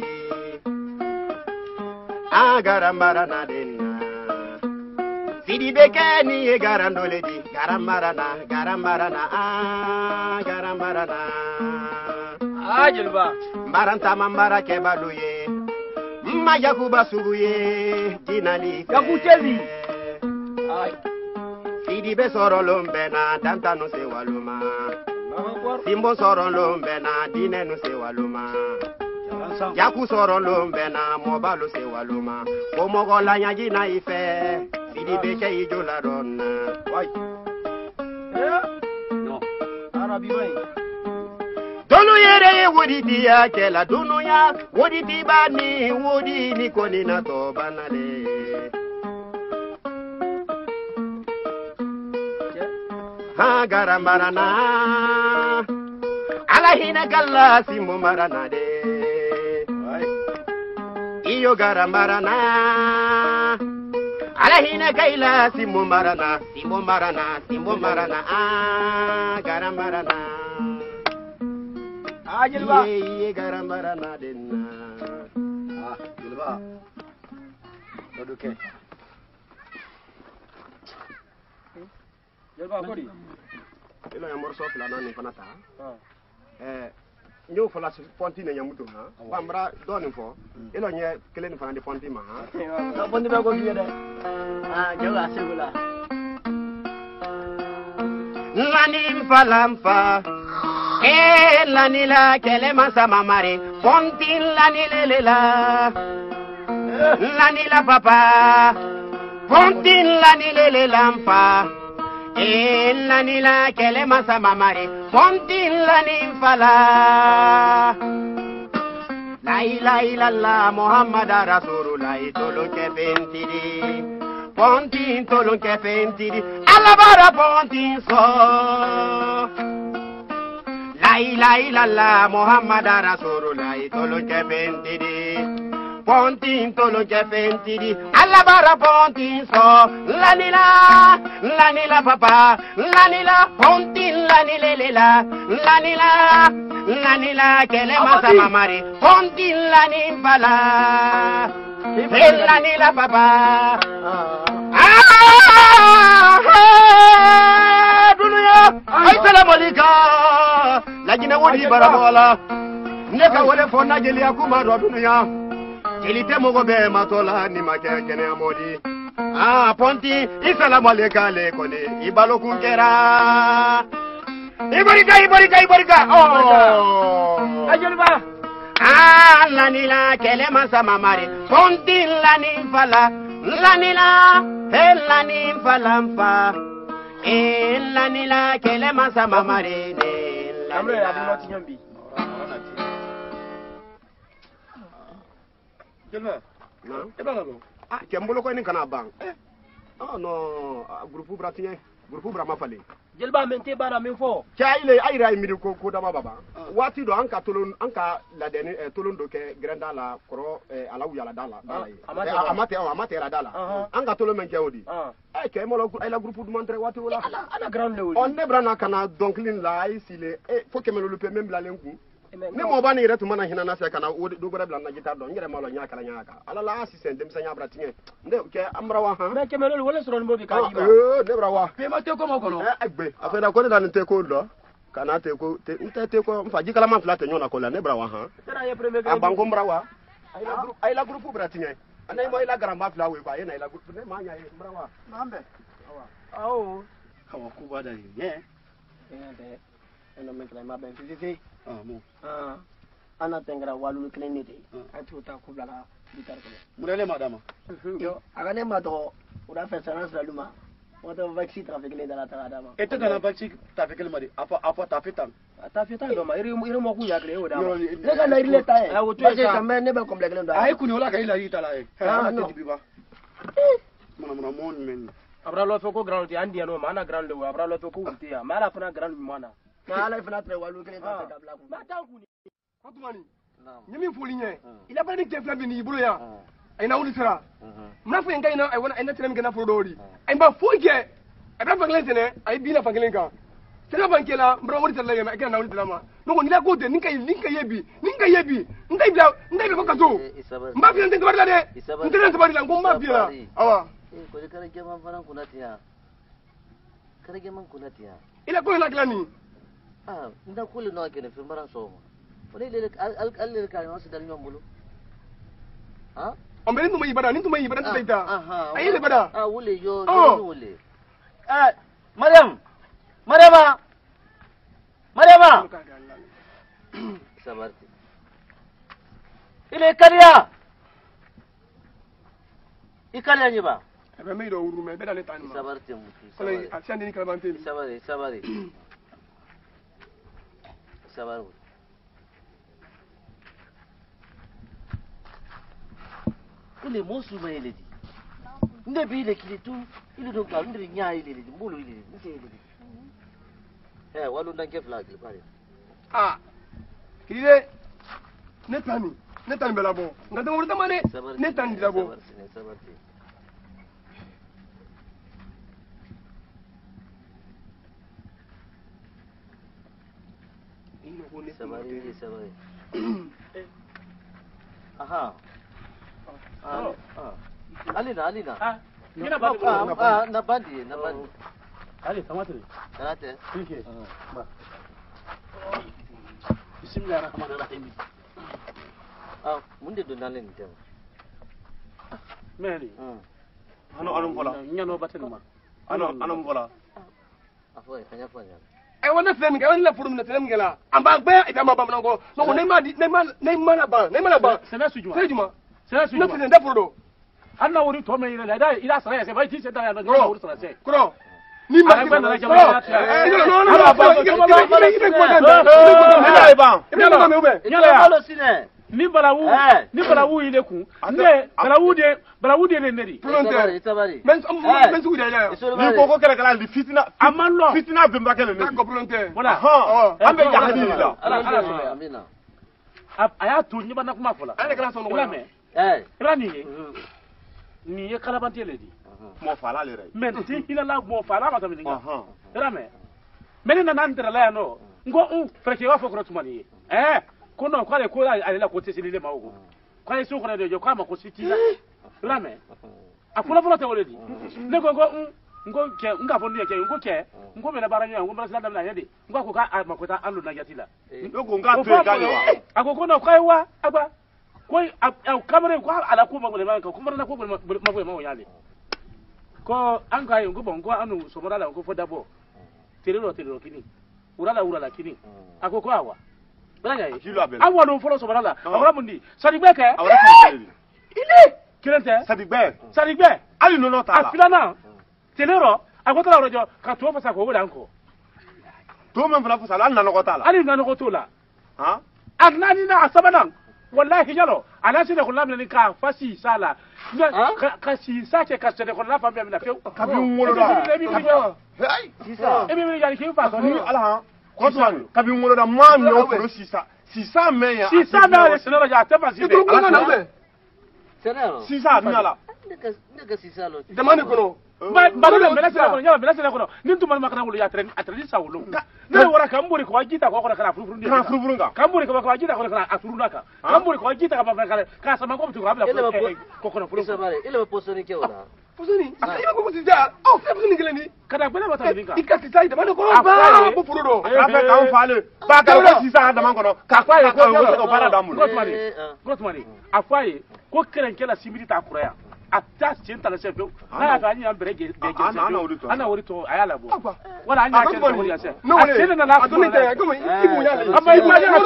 Ah garamarana denna. Sidi beke ni e garandole di. Garamarana, garamarana, ah garamarana. Ajelba. Maranta mambara ke baluye. Mma Jakuba suguye dinali. Yakuteli. Ai. Sidi be soro lombe na danta no se waluma. Simbo soro lombe na dine no se waluma. Yaku soro lombe na mobalo se waluma. Komo gola nyaji na ife. Sidi be ke ijola ronna. Wai. Eh? No. Arabi bai. Donu yere wodi dia kela dunu ya wodi tibani wodi ni koni na to banale. Ha garamarana ala hina galla simu marana de. Iyo garamarana ala hina kaila simu marana simu marana simu marana ah garamarana. Ajelba. Ye ye garamarana denna. Ah, Jilba. Dodoke. Jelba ko di. Ilo ya morso fila nani fana ta. Eh nyo fala fonti ne nyamuto ha. Bambra doni fo. Ilo nye kelen fana de fonti ma ha. Na fonti ba ko biye de. Ah joga segula. Lanim falamfa. Eh lanila kele masama mare. Fonti lanilela. Lanila papa. Fonti lanile lampa. Eh lanila kele masama mare. Fonti lanim fala. La ilaha illallah Muhammad Rasulullah tolon ke fentiri. Fonti tolon ke fentiri. Allah bara fonti so. La ilaha illallah Muhammad Rasulullah tolon ke fentiri. Pontin tolo jefentidi alla bara pontin so lanila lanila papa lanila pontin lanilela lanila lanila kele masa mamari pontin lanin bala lanila papa ah dunya assalamu alaikum lajina wodi barabola neka wole fona jeli akuma do dunya Ilite mogo be matola ni make kene amodi. Ah ponti isalamu aleka le kone ibalo kunkera. Iborika iborika iborika. Oh. Ajolba. Ah lanila kele masa mamari. Ponti lani fala lanila he lani falamfa. E lanila kele masa mamari ne. Amre adino tinyambi. Jelma. Non. E bala lo. Ah, kembolo ko ni kana bang. Oh no, groupe bratinye, groupe brama fale. Jelba mente bana min fo. Cha ile ayira mi ko ko dama baba. Wati do anka tolon anka la deni tolon do ke granda la kro ala wu yala dala. Amate amate la dala. Anka tolon men ke odi. Eh ke mo lo ay la groupe du montre wati wala. Ana grand le odi. On ne brana kana donc lin la ay sile eh faut que me le pe même la lenku. Ne mo bani retu mana hina na se kana o do bora bla na gitar do ngere malo nya kala nya ka ala la assistant dem sanya bratinye nde ke amrawa ha me ke melo wala soro mo bi ka diba eh ne brawa pe ma te ko mo kono eh agbe afeda ko da nte ko do kana te ko te nte te ko mfa jikala man flat nyona ko la ne brawa ha tera ye premier ga bango mbrawa ay la groupe ay la groupe bratinye ana mo ay la garamba fla we ko ay na la groupe ne ma nya ye mbrawa mambe awa awo awa ku bada ni ye eh eno me kala ma ben fifi ah mo ah ana tengra walu klenite atuta kublala bitar ko murele madama yo agane ma to ura fesana saluma wato vaccine trafic le dala tara dama ete kana vaccine trafic le mari afa afa tafitan tafitan do ma iri iri mo ku ya kle o dama ne ga na rile ta e ah woto e ka me ne ba complexe ndo ay kuni wala ka ila ita la e ha na tibi ba mona mona mon men abra lo foko ground ti andi no mana ground le abra lo foko ti ya mala fana ground mi mana mala fana tre walu kle ta ta bla ku ma ta ku ni Fatumani nyimi foli nye ila bani ke fla bini bulu ya ay na wuli sira mna fu ngai na ay wona ay na tere mi gana fodori ay ba foje ay ba faglen tene ay bi na faglen ka sira ban kela mbra wuri tala yema ay na wuli tala ma no ko nila ko de ninka ninka yebi ninka yebi ndai bla ndai ko kazo mba fi ndai barla de ndai ndai barla ngum ma bia awa eh ko de kare geman faran kunatiya kare geman kunatiya ila ko na klani ah nda kulu no kene fi maran so Fole le al al le ka no sidal nyom bulu. Ha? On be ndu mai bada, ndu mai bada ndu ita. Aha. Ayi le bada. Ah wule yo, yo wule. Eh, Mariam. Mariama. Mariama. Sabarti. Ile kariya. Ikariya ni ba. Ebe me do uru me beda le tanu. Sabarti muti. Kole asiande ni kalabante. Sabari, sabari. Sabar. Ile mosu ma ile di. Nde bi ile kile tu, ile do ka ndri nya ile ile, mbulu ile ile, nte ile. Eh, walu ndanke flag le pare. Ah. Kile ne tani, ne tani bela bo. Ngata mo tamane, ne tani dila bo. Sabarti. Sabari, sabari. Aha. Ah, ah. Alina, Alina. Ah, Ngina bandi. Ah, na bandi, na bandi. Ali, tamate. Tamate. Kike. Ba. Bismillahirrahmanirrahim. Ah, munde do nalen tem. Meri. Ano ano bola. Nyano batenuma. Ano ano bola. Afoy, kanya fanya. Ai wannan film ga wannan furum na film gala amba ba ita ma ba nan ko no ne ma ne ma ne ma na ba ne ma na ba sana sujuma sai juma sana sujuma na film da furo anna wuri to mai ila da ila sara sai bai ti sai da ya na wuri sara sai kuro ni ma ba na jama'a eh no no no ba ila ba ila ba me ube ila ya ni balawu ni balawu ile ku ne balawu de balawu de ne neri Tabari, tabari. men men su da ya Ni ko ko kala kala di fitina amallo fitina be mbakele ne. ko volonté wala Ha. Ambe jahadi la. Ala amina. aya to ni bana kuma fola ala kala sono ila me Eh. ila ni ni ye kala banti le di Mo fala le rai. men ti ila la mo fala ma tamini Aha. ila me men na nan dira la ya no ngo un freke wa fokro tumani eh kono kwale ko ala la ko tesili le mawo kwale su ko de jo kama ko sitila ila me akula fola te woledi ne ko ngo ngo ke nga fondi ke ngo ke ngo me na baranya ngo bala sala na yede ngo ko ka makota anu na yatila Dogo nga to gani wa. akoko no kai wa aba koi kamare ko ala ko ma ma ko kuma na ko ma ma ma yale ko an ga ngo bon ko anu so mara la ko foda bo terero terero kini urala urala kini akoko awa bala yayi awa no folo so mara la awra mundi sadi gbeke Awra ka ile kirente sadi gbe. sadi gbe Ali no no ta la. afila na terero akota la rojo ka to fa sa ko wala nko To men fala fala Allah no ko ta la. ali na no to la Ha? anani na asabana wallahi yalo ala sine ko lamna ni ka fasi sala ka si sace ka sene ko la fambe na fe Ka bi wolo da. Hey, sisa. e mi mi yali ki fa so Ni ala ko to an. Ka bi wolo da ma mi o ko sisa. Sisa men ya. si sa na le sene ja te fa si de ala na be Senero. Sisa ni ala. Ndeka ndeka sisa lo. demande kono ba ba le mele sene ko nyala mele sene ko ni tuma ma kana wulu ya tren atren sa wulu ne wara kamburi ko wajita ko ko kana furu furu Kana furu furu nga. kamburi ko ko wajita ko kana afuru naka kamburi ko wajita ka ba kana ka sama ko tu rabla ko ko furu Tabari, ile poso ni ke wala. posoni asai ko ko sija oh fe posoni gele ni kada bele bata ninka ikasi sai demande kono ba bo furo do Ka fe ka fale. Ba ka ko sisa da man ko no. Ka kwa ko ko bana da mu. Grotmani Grotmani afaye ko keren kela simiri ta kuraya atta cinta la sefe na ga ni ambere ge ge ana wori to ayala bo wala anya ke ko ya se no wala asene na la ko ni te ko mo ibu ya le amma ibu ya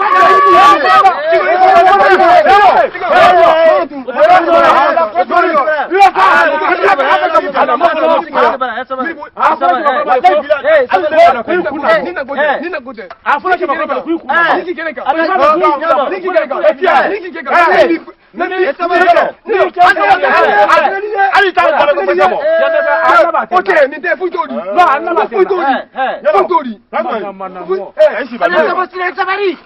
Ali ta ko ko se mo. Okay, ni te futori. No, annaba futori. Futori. Eh, si ba. Tabari.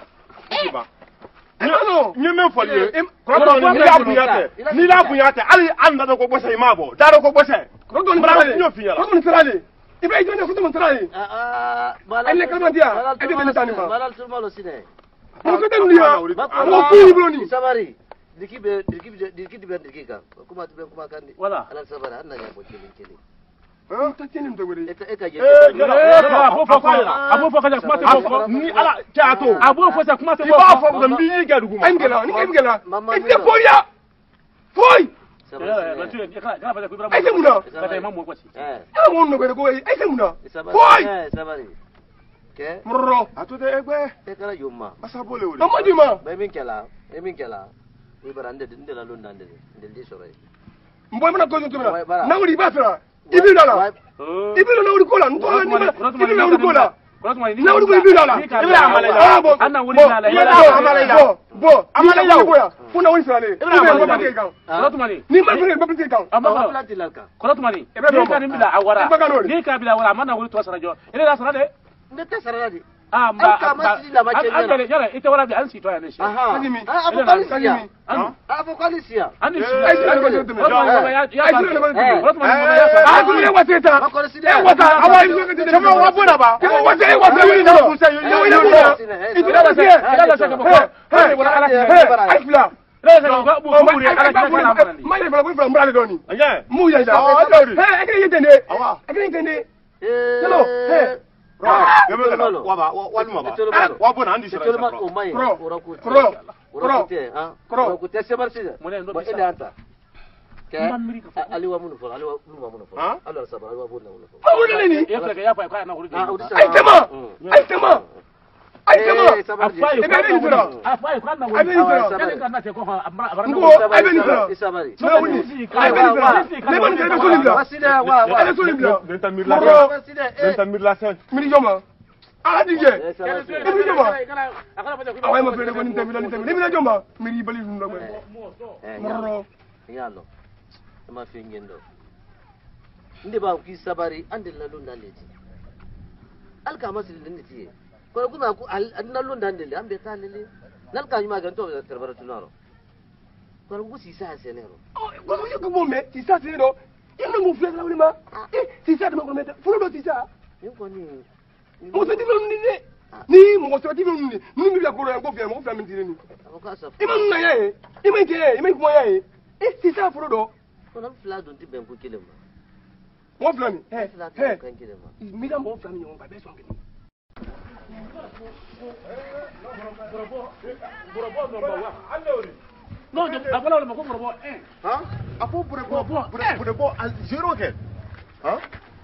No, ni me foli. Ko ko ni la bunyate. Ni la bunyate. Ali anda ko ko se ma bo. Da ko ko se. Ko ko ni Bravo, ni fi yala. Ko ko ni trale. Ibe ito ne ko to trale. Ah ah, bala. Elle comment dire? Elle est tani ma. Bala sur malo sine. Ko ko tan dia. Ko ku ibro ni. Sabari. Diki be diki be diki be diki ka. Kuma tube kuma kandi. Wala. Ala sabara anna ya bo kili kili. Ah, ta tini ndo gore. Eka eka je. Abu fo abu fo kaja kuma te fo Ni ala tato. abu fo sa kuma te Iba fo ko mbi yi ga duguma. Engela, ni engela. Ite poya. Foi. Ai se muna. Eh. Ah, mon no gore ko ai se muna. Sabari. Foi. Eh, sabari. Ke? Murro. Ato de egbe. Eka la yumma. Asa bole wole. Mama di ma. Ba min kala. E min kala. Wi barande de la lunda de. De di sorai. Mboy mana ko tumina. Na wuri ba fera. Ibi dala. Ibi na wuri ko la. Nto na ni. Ibi na wuri ko la. Na wuri ko ibi dala. Ibi amale la. Anna wuri na la. Amale la. Bo. Amale la ko ya. Kuna wuri sale. Ibi amale la. Rotmani. Ni ma fere babin kan. Amma plati lalka. Rotmani. Ebe ka ni bila awara. Ni ka bila awara mana wuri to sarajo. Ile la sarade. Ne ta sarade. Ah, ba an gane yara ita wala da an sito ya ne shi. Aha. Apokalisiya. Apokalisiya. An shi. Ai an gane mutum. Ya ya. Ai ne mutum. Ah, kun ne wata ta. Eh wata awai zo ka tana wa bura ba. Kuma wata ai wata wuri da ku sai yo yo yo. Ita da sai. Ita da sai ka ba. Hey, wala ala. Hey, ai fila. Re se ko bu ko muri ala ta kala amana ni. Ma ye fala bu fala mbrale doni. Anya. Mu ya da. Ah, dori. Eh, akiri yitende. Awa. Akiri yitende. Eh. Hello. Eh. Gebe la wa ba wa luma ba. Wa bona andi sira. Tolma o mai. Ora ku. Kro. Ora ku te, ha. Ora ku te se marsi. Mone ndo Ba bisa. ile anta. Ke ali wa munu fo, ali wa luma munu fo. Allah sabara ali wa bonna munu fo. Ma wona ni. Ya fa ya fa ka na uri. Ai tema. Ai tema. Ai tema. Afai ko na uri. Afai ko na uri. Ai uri. Kale kana te ko ha abara. Ngo ai beni sira. Isabari. Ma woni. Ai beni sira. Ne boni ke so libla. Wasida wa wa. Ai so libla. Denta mirla. Denta mirla sen. Mini joma. Ah dije. Mini joma. Akala pa Awai ma fere ko ni temila ni temila. Mini joma. Miri bali ndo me. Morro. Yalo. Ma fi ngendo. Ndi ba ki sabari andil na lunda leti. Alka masil nditi. Ko kuna ku na lunda ndele ambe talele. Nalka nyuma ganto terbara tunaro. Ko ku sisa senero. Oh, ko yo ko bombe, sisa senero. Yendo mu fle la ulima. Eh, sisa de mo meta. Fulo do sisa. Yoko ni. Mo se di lo ni ni mo se di lo ni. Ni mi la ko ro ko fe mo fa mi dire ni. Ima na ya e. Ima ke, ima ko ya e. Eh, sisa fulo do. Ko na fla do ti ben ko kelema. Mo fla ni. Eh, eh. Kan kelema. Mi da mo fla ni on ba be so ngini. Non, après on me comprend un. Hein? Apo pour pour pour pour pour zéro quel? Hein?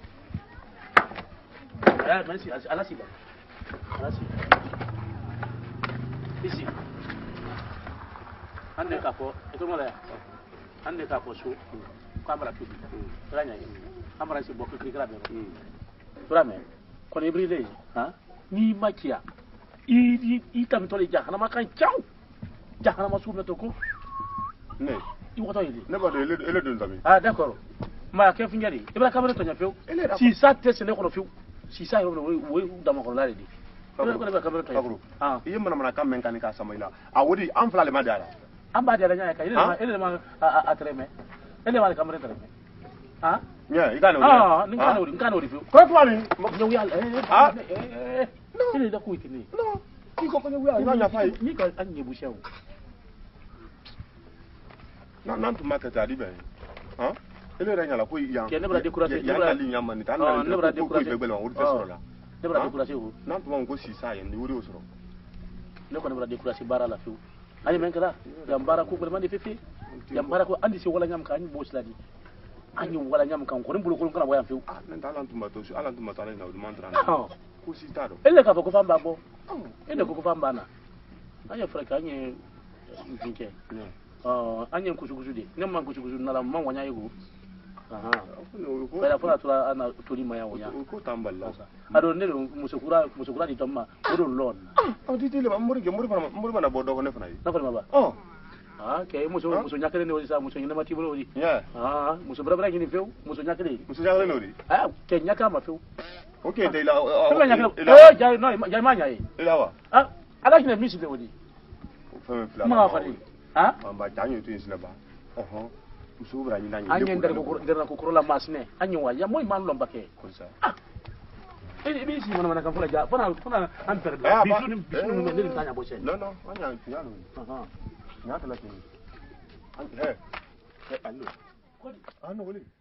Ah, merci, à la cible. À la cible. Ici. Ande kapo, itu mulai. Ande kapo su. Kamera tu. Ranya ini. Kamera si bokk kri grabe. Rame. Kon ibrile, ha? Ni makia. I i tam tole jahana makan ciao. Jahana masu na toko. Ne. I woto yidi. Ne ba de ele ele de ndami. Ah, d'accord. Ma ke finjari. Ibra kamera to nya feu. Si sa test ne kono feu. Si sa yo we we dama ko lale di. Ibra ko be kamera to nya. Ah. Iye mana mana kam men kan ka samaila. A wodi am fla le madara. Am ba dara nya ka ile ma ile ma a treme. Ile ma kamera treme. Ah? Yeah, you can't. Ah, ni kan ori, kan ori feu. Ko to ani. Nyawi al. Ah. No. Ile da ku itini. No. Ki ko ko nyawi al. Nya fai. Ni ka anye bu shew. Na nan to market adi be. Hein? Ele renya la ko yan. Ke ne bra décourager. Ya na li nyama ni tan na. Ne bra décourager. Ko be be la wodi tesoro la. Ne bra décourager ho. Nan to ko si sa yen ni wodi osoro. Ne ko ne bra décourager bara la feu. Ani men kala. Yambara ko ko mandi fefe. Yambara ko andi si wala nyam ka anyi bo siladi. Anyi wala nyam kan ko mbulu ko kana boyan feu. Ah, nan talan to mato su alan to matala na mantra. Ah. Ko si tado. Ele ka ko famba bo. Ele ko ko famba na. Anya fraka anyi vinke. Ah, anya kusukusu de. Ne man kusukusu na la man wanya yego. Aha. Bala fona tura ana turi maya wonya. Ko tamballa. Ado ne musukura musukura di tomma. Odo lon. Ah, di tele ba muri ke muri ba muri ba na bodo ko ne fana yi. Na fana ba. Oh. Ah, ke muso muso nyakere ne wisa muso nyina mati bolo di. Yeah. Ah, muso bra bra ni feu, muso nyakere. Muso nyakere no di. Ah, ke nyaka ma feu. Okay, de la. Feu nyakere. Eh, jai no, jai ma nyai. Ila wa. Ah, ala kina misi de wodi. Feu fla. Ma fari. Ah? Amba janyo tu insina ba. Oho. Muso bra ni nani. Anya ndar ko ndar ko ko la masne. Anya wa ya moy man lomba ke. Ko sa. Ah. Eh, bi si mana kan fula ja. Fana fana an per. Bisu ni bisu ni me ni tanya bo chen. No no, anya nyalo. Aha. Nyata la kini. Eh. Eh, allo. Kwani? Ah no wali.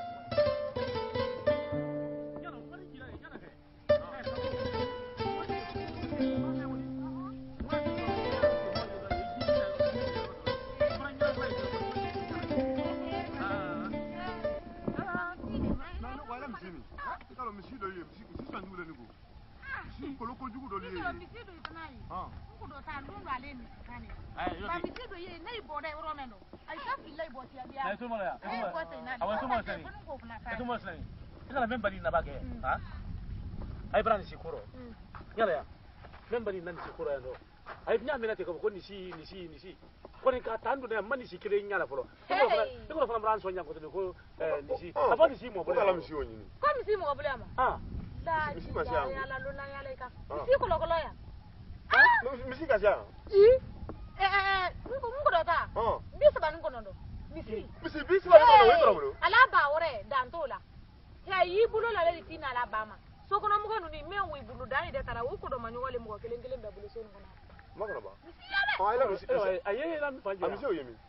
Ai brani sikuro. Yala ya. Membali nani sikuro ya ndo. Ai nya mena te ko ko ni si ni si ni si. Ko ni ka tandu na mani sikire nyala folo. Ko ko fana brani sonya ko te ko ni si. Apa ni si mo bole. Ko la misi woni ni. Ko misi mo bole ama. Ah. Da. Misi ma sha. Ya la lo na ya le ka. Misi ko lo ko lo ya. Ah, misi ka sha. Ji. Eh eh, ko mo do ta. Oh. Bisa ba ngo ndo. Misi. Misi bisi ba ngo we tro mo. Ala ba ore dantola. Ya yi bulo la le tina la ba ma. So kono mo kanu ni me wi bulu dani de tara wo ko do manyo wale mo kelengele be bulu so ngona makara ba ah ila misi aye la mi faji amisi o yemi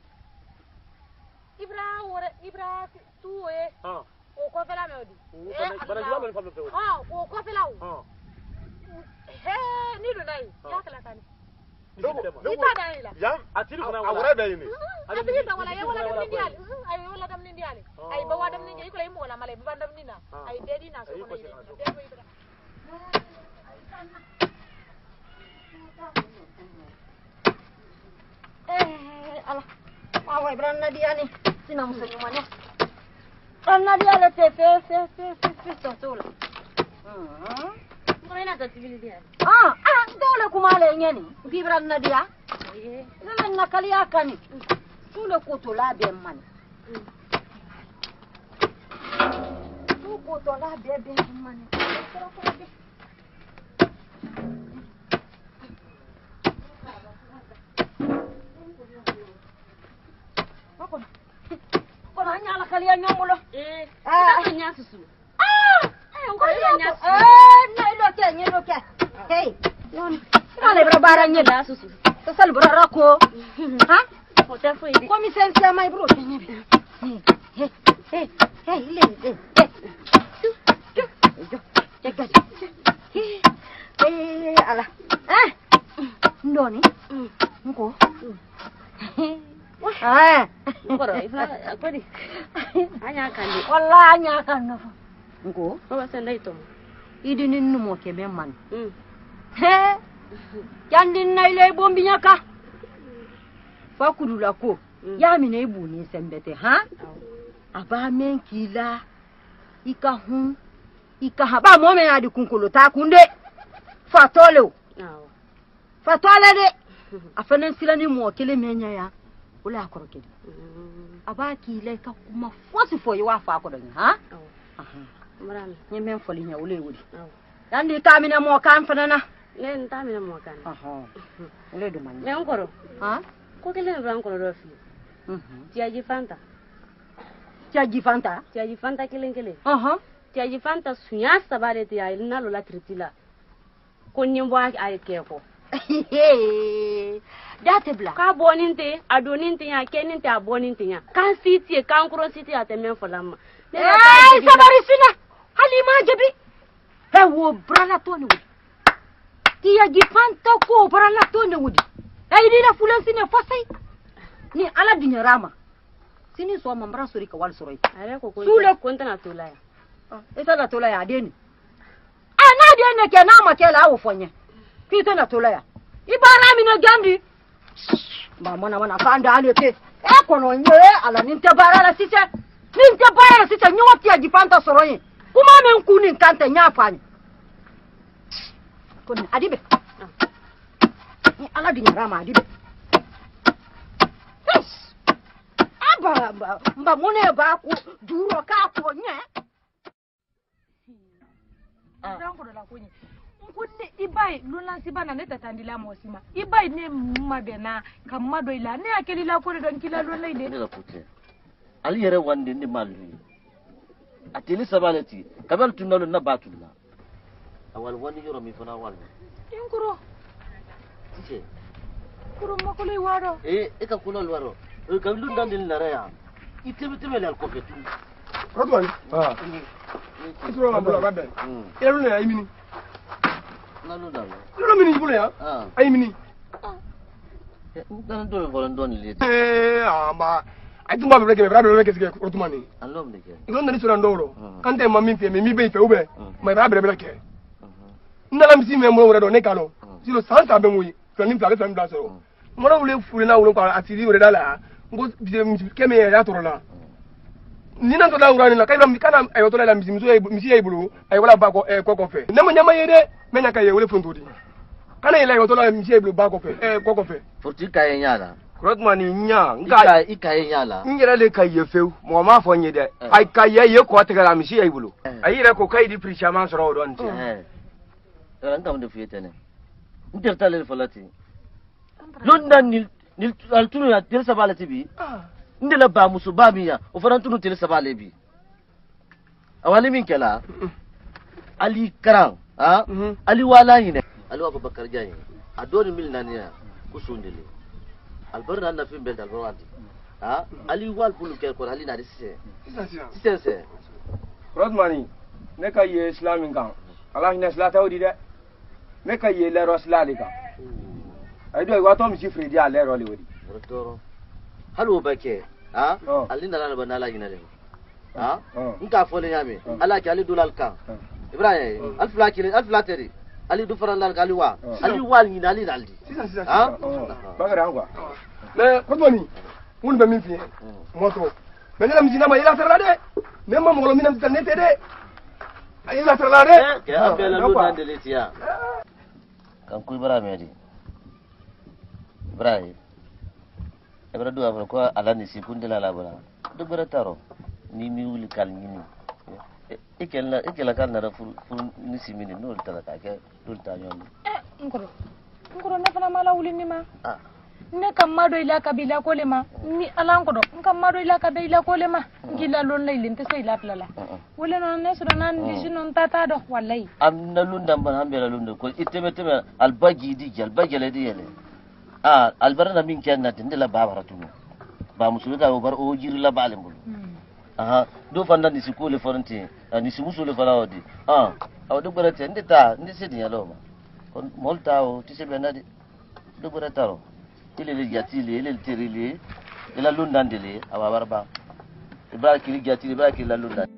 ibra wore ibra tuwe ah o ko fela me odi bara jwa lo fa me odi ah o ko fela o ah he ni do nai ya kala kani ita da ila ya atiri kuna wala awore be yini atiri da wala ya wala dam ni diale ay wala dam ni diale ay ba wadam ni ngi ko lay mo wala male ba dam ni na ay dedi na so ko ni debo ibra eh ala awa ibra na diani sina musanyo mane na diale te fe fe fe fe to tola mhm Ngomena ta tibili dia. Ah, ah, dole kuma le nyani. Bibran na dia. Eh, nana nakali akani. Sule koto la be man. Su koto la be be man. Papa. Kono anya la kali nyamulo. Eh, ah, nya susu. Ah! Eh, na ilo ke, nyelo ke. Hey, non. Ale brabara nyela susu. Sasal brara ko. Ha? Ko ta foi di. Ko mi sensia mai bro ke nyebe. Hey, hey, hey, hey, le, hey. Tu, tu. Jo, jaga. Eh, ala. Eh. Ndoni? Ngo. Ah. Ngoro, ifla ko di. Anya kan di. Wallahi anya kan no. Ngo baba sen dai to idi nin numo ke be man mm he yandin nay le bombi nyaka fa kudula ko ya mi ne bu ni sembete ha aba men kila ika hun ika haba mo men adi kunkulo ta kunde fa tole fa tole de afanan silani mo kele menya ya ula akoroke aba kila ka kuma fosi fo yi wa fa ko do ha aha Marami nyemen foli nya ule wudi yandi tamina mo kan fanana len tamina mo kan aha ule do man me ngoro ha ko kele ran ko do fi mhm tiaji fanta tiaji fanta tiaji fanta kelen kele aha tiaji fanta sunya sabale ti ay na lo la tritila ko nyimbo ay keko date bla ka boninte adoninte ya keninte aboninte ya kan siti kan kuro siti atemen folama eh sabari sina halima jabi he wo brala to ne wudi tiya gifanta ko brala to ne wudi ai dina fulan sine fosai ni ala dinya rama sini so mambra sori ka wal soroi are ko ko sule konta na tolaya ah esa na tolaya adeni ah na adeni ke na ma ke la wo fonye pito na tolaya ibara mi na gandi ba mona mona fanda alete e kono nye ala ninte barala sise ninte barala sise nyoti ajipanta soroyi kuma men kuni kante nyafani koni adibe ni ala di nyarama adibe aba mba mba mone ba ku duro ka ko nye ah rango la kunye kunne ibai lulan sibana ne tatandila mosima ibai ne mabena kamado ila ne akeli la ko don kila lulan ide ne la putte ali yere wande ni malwi ateli sabalati kabal tunalo na batulla awal wani yoro mi fana wal inkuro tije kuro makolo waro eh e ka kulo waro e ka lu dandil na raya itebe tebe la ko fetu rodwani ah itro la bula babe ila lu ne imini lalu dalu lu mini bula ya ah ay mini dan do volan don li eh amba ay tumba be ke brado be ke ke rodwani alom de ke ngon ndani sura ndoro kante mami fe mi be fe ube mai brado be ke ndala misi me mo wora do ne kalo silo santa be muyi fani fla ke fani bla so mo na wule fure na wule kwa atiri wure dala ngo ke me ya toro la nina to da urani la kai ram kana ayo to la misi misi ay bulu ay wala ba ko e ko ko fe ne mo nyama yede me nyaka ye wule funtudi kana ile ayo to la misi ay bulu ba ko fe e ko ko fe forti kay nyala rodman nya nga ikay nyala ngere le kay ye few mo ma fo nyede ay kay ye ye ko tagala misi ay bulu ay re ko kay di prichaman soro do anti eh ran kam de fietene intertale falati lonna nil nil altunu ya tel sabalati bi ndela ba musu ba miya o farantunu tel sabale bi awali min kala ali karam ha ali wala yine ali abubakar jani adoni mil nania kusundile albarna na fim bel albarwadi ha ali wal pulu ke ko ali na dise dise se rodmani ne ka ye islamin kan allah ina islata wodi de ne ka ye lero islalika ay do wa to mi sifri dia lero li wodi rodoro halu bake ha ali na na bana la gina le ha nka fole nyame ala ki ali dulal kan ibrahim alfla ki alfla teri ali du faran dal gali wa ali wal ni ali daldi ha bagara ngwa le rodmani mun be min fi moto mais la misina ma ila tarla de même ma molo minam tan nete de ila tarla de ke abela lu dan de letia kan ku ibrahim edi ibrahim ebra du abra ko ala ni si kundela la bra du bra taro ni mi wuli kal ni ikela ikela kan na ful ful ni si mini no tala ka ke dul ta nyom ngoro ngoro na fana mala wuli ni ma ah ne kam mado ila kabila ko lema ni ala ngodo ngam mado ila kabila ko lema ngila lon lay lente sey la plala wala non ne sura nan di sinon tata do wallahi am na lunda ban ambela lunda ko iteme teme albagi di jal bagele di yele ah albarna min kenna tindela babaratu ba musulika bar o jiri la balem bulu aha do fanda ni sikole foronti ni simusule falawdi ah aw do barate ndita ndi sedi yalo ma kon molta o tise benadi do barataro ile le jatili ile le terili ila lunda ndele ababarba ibrahim kili jatili ibrahim kili la lunda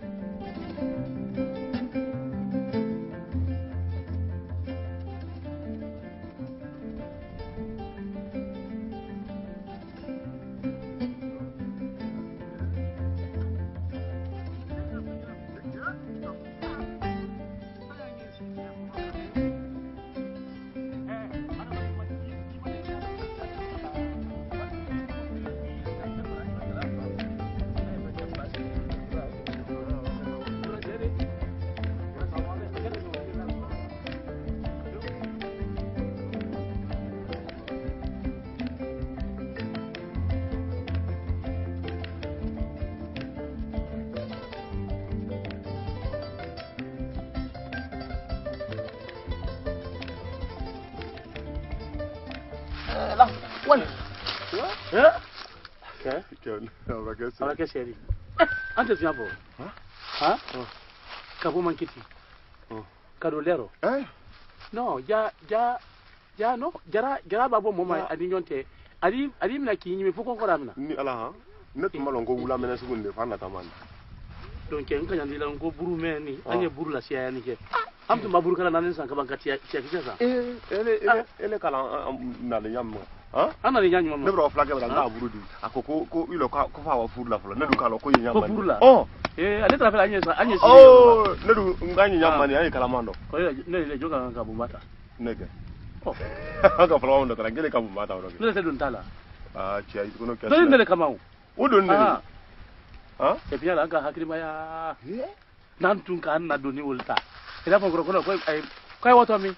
Wala. Ya? Ke? Ke ora ke seri. Ora ke seri. Ante tu yabo. Ha? Ha? Ka bo mankiti. Oh. Ka do lero. Eh? No, ja ja ja no, jara jara babo moma adi nyonte. Adi adi mina ki nyime foko ko ramina. Ni ala ha. Ne tuma longo wula mena sugunde fa na tamana. Donc en kanya ndila ngo buru meni, anye buru la sia yani ke. Am tu maburu kala nanen san ka bankati ya kisa. Eh, ele ele ele kala na le yam. Ah, ana le nyanyuma. Ne bro flage bra nga buru di. Akoko ko ilo ka ko fa wa furu la fula. Ne du kala ko nyama. Ko furu la. Oh. Eh, ale tra fela anye sa anye si. Oh, ne du ngani nyama ni anye kala mando. Ko ne le joka nga bumbata. Nege. Oh. Aka fala wanda tra ngele ka bumbata ro. Ne se dun tala. Ah, chia ito no kesi. Ne le kamau. Udon ne. Ah, e pia la ga hakiri maya. Eh? Nan tun ka na doni ulta. Ila ko ko ko ai kai wato mi.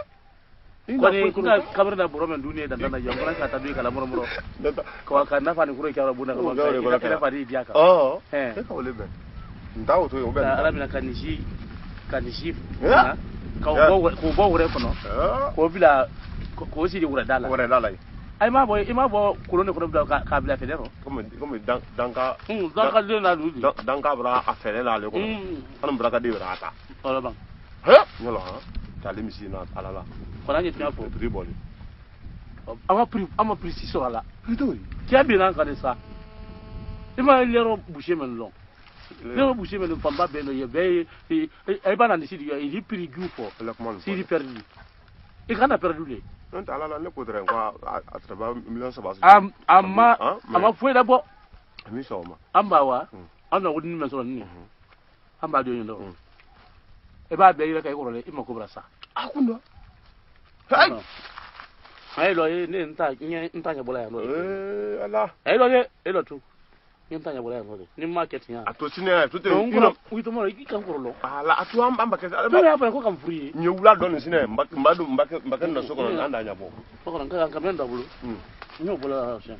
Ko ni ka kabar da buro men duniya dan dan yan ka ta duyi kala muro muro. Ko ka na fa ni kuro kyara buna ka ba. Ka ka fa di biya ka. Oh. Eh. Ka wole ben. Ndawo to yo ben. Ala mina kanishi kanishi. Ka ko ko bo wure ko no. Ko bila ko si di wura dala. Wura dala. Ai ma boy ima bo kulo ne ko bila ka ka bila federo. Comme comme dan danka. Hmm danka le na ludi. Danka bra afele la le ko. An bra ka di bra ata. Ola bang. He? Nyolo ha. Tale mi si na alala. Kona ni tnya fo dribble. Ama pri ama precision ala. Idori. Kia bi nan ka de sa. Ima lero boucher men long. Lero boucher men pamba be no ye be e ba na ni si di il pri gu fo. Si di perdu. E kana perdu le. Non alala ne podre kwa a traba million sabasi. Am ama ama foi d'abord. Mi soma. Amba wa. Ana wodi ni men so ni. Amba do yin do. E ba be ile kai ko le ima ko brasa. Akundo. Hai. Hai lo ye ne nta nye nta nya bola ya no. Eh ala. Hai lo ye e lo tu. Nye nta nya bola ya no. Ni market nya. Ato sine tu te. Ngoro wito mo iki kan korolo. Ala atu amba amba ke. Tu ya pa ko kan free. Nye wula do ni sine mbak mbadu mbak mbak na soko na anda nya bo. Soko na kan kan menda bulu. Hmm. Nyo bola ya.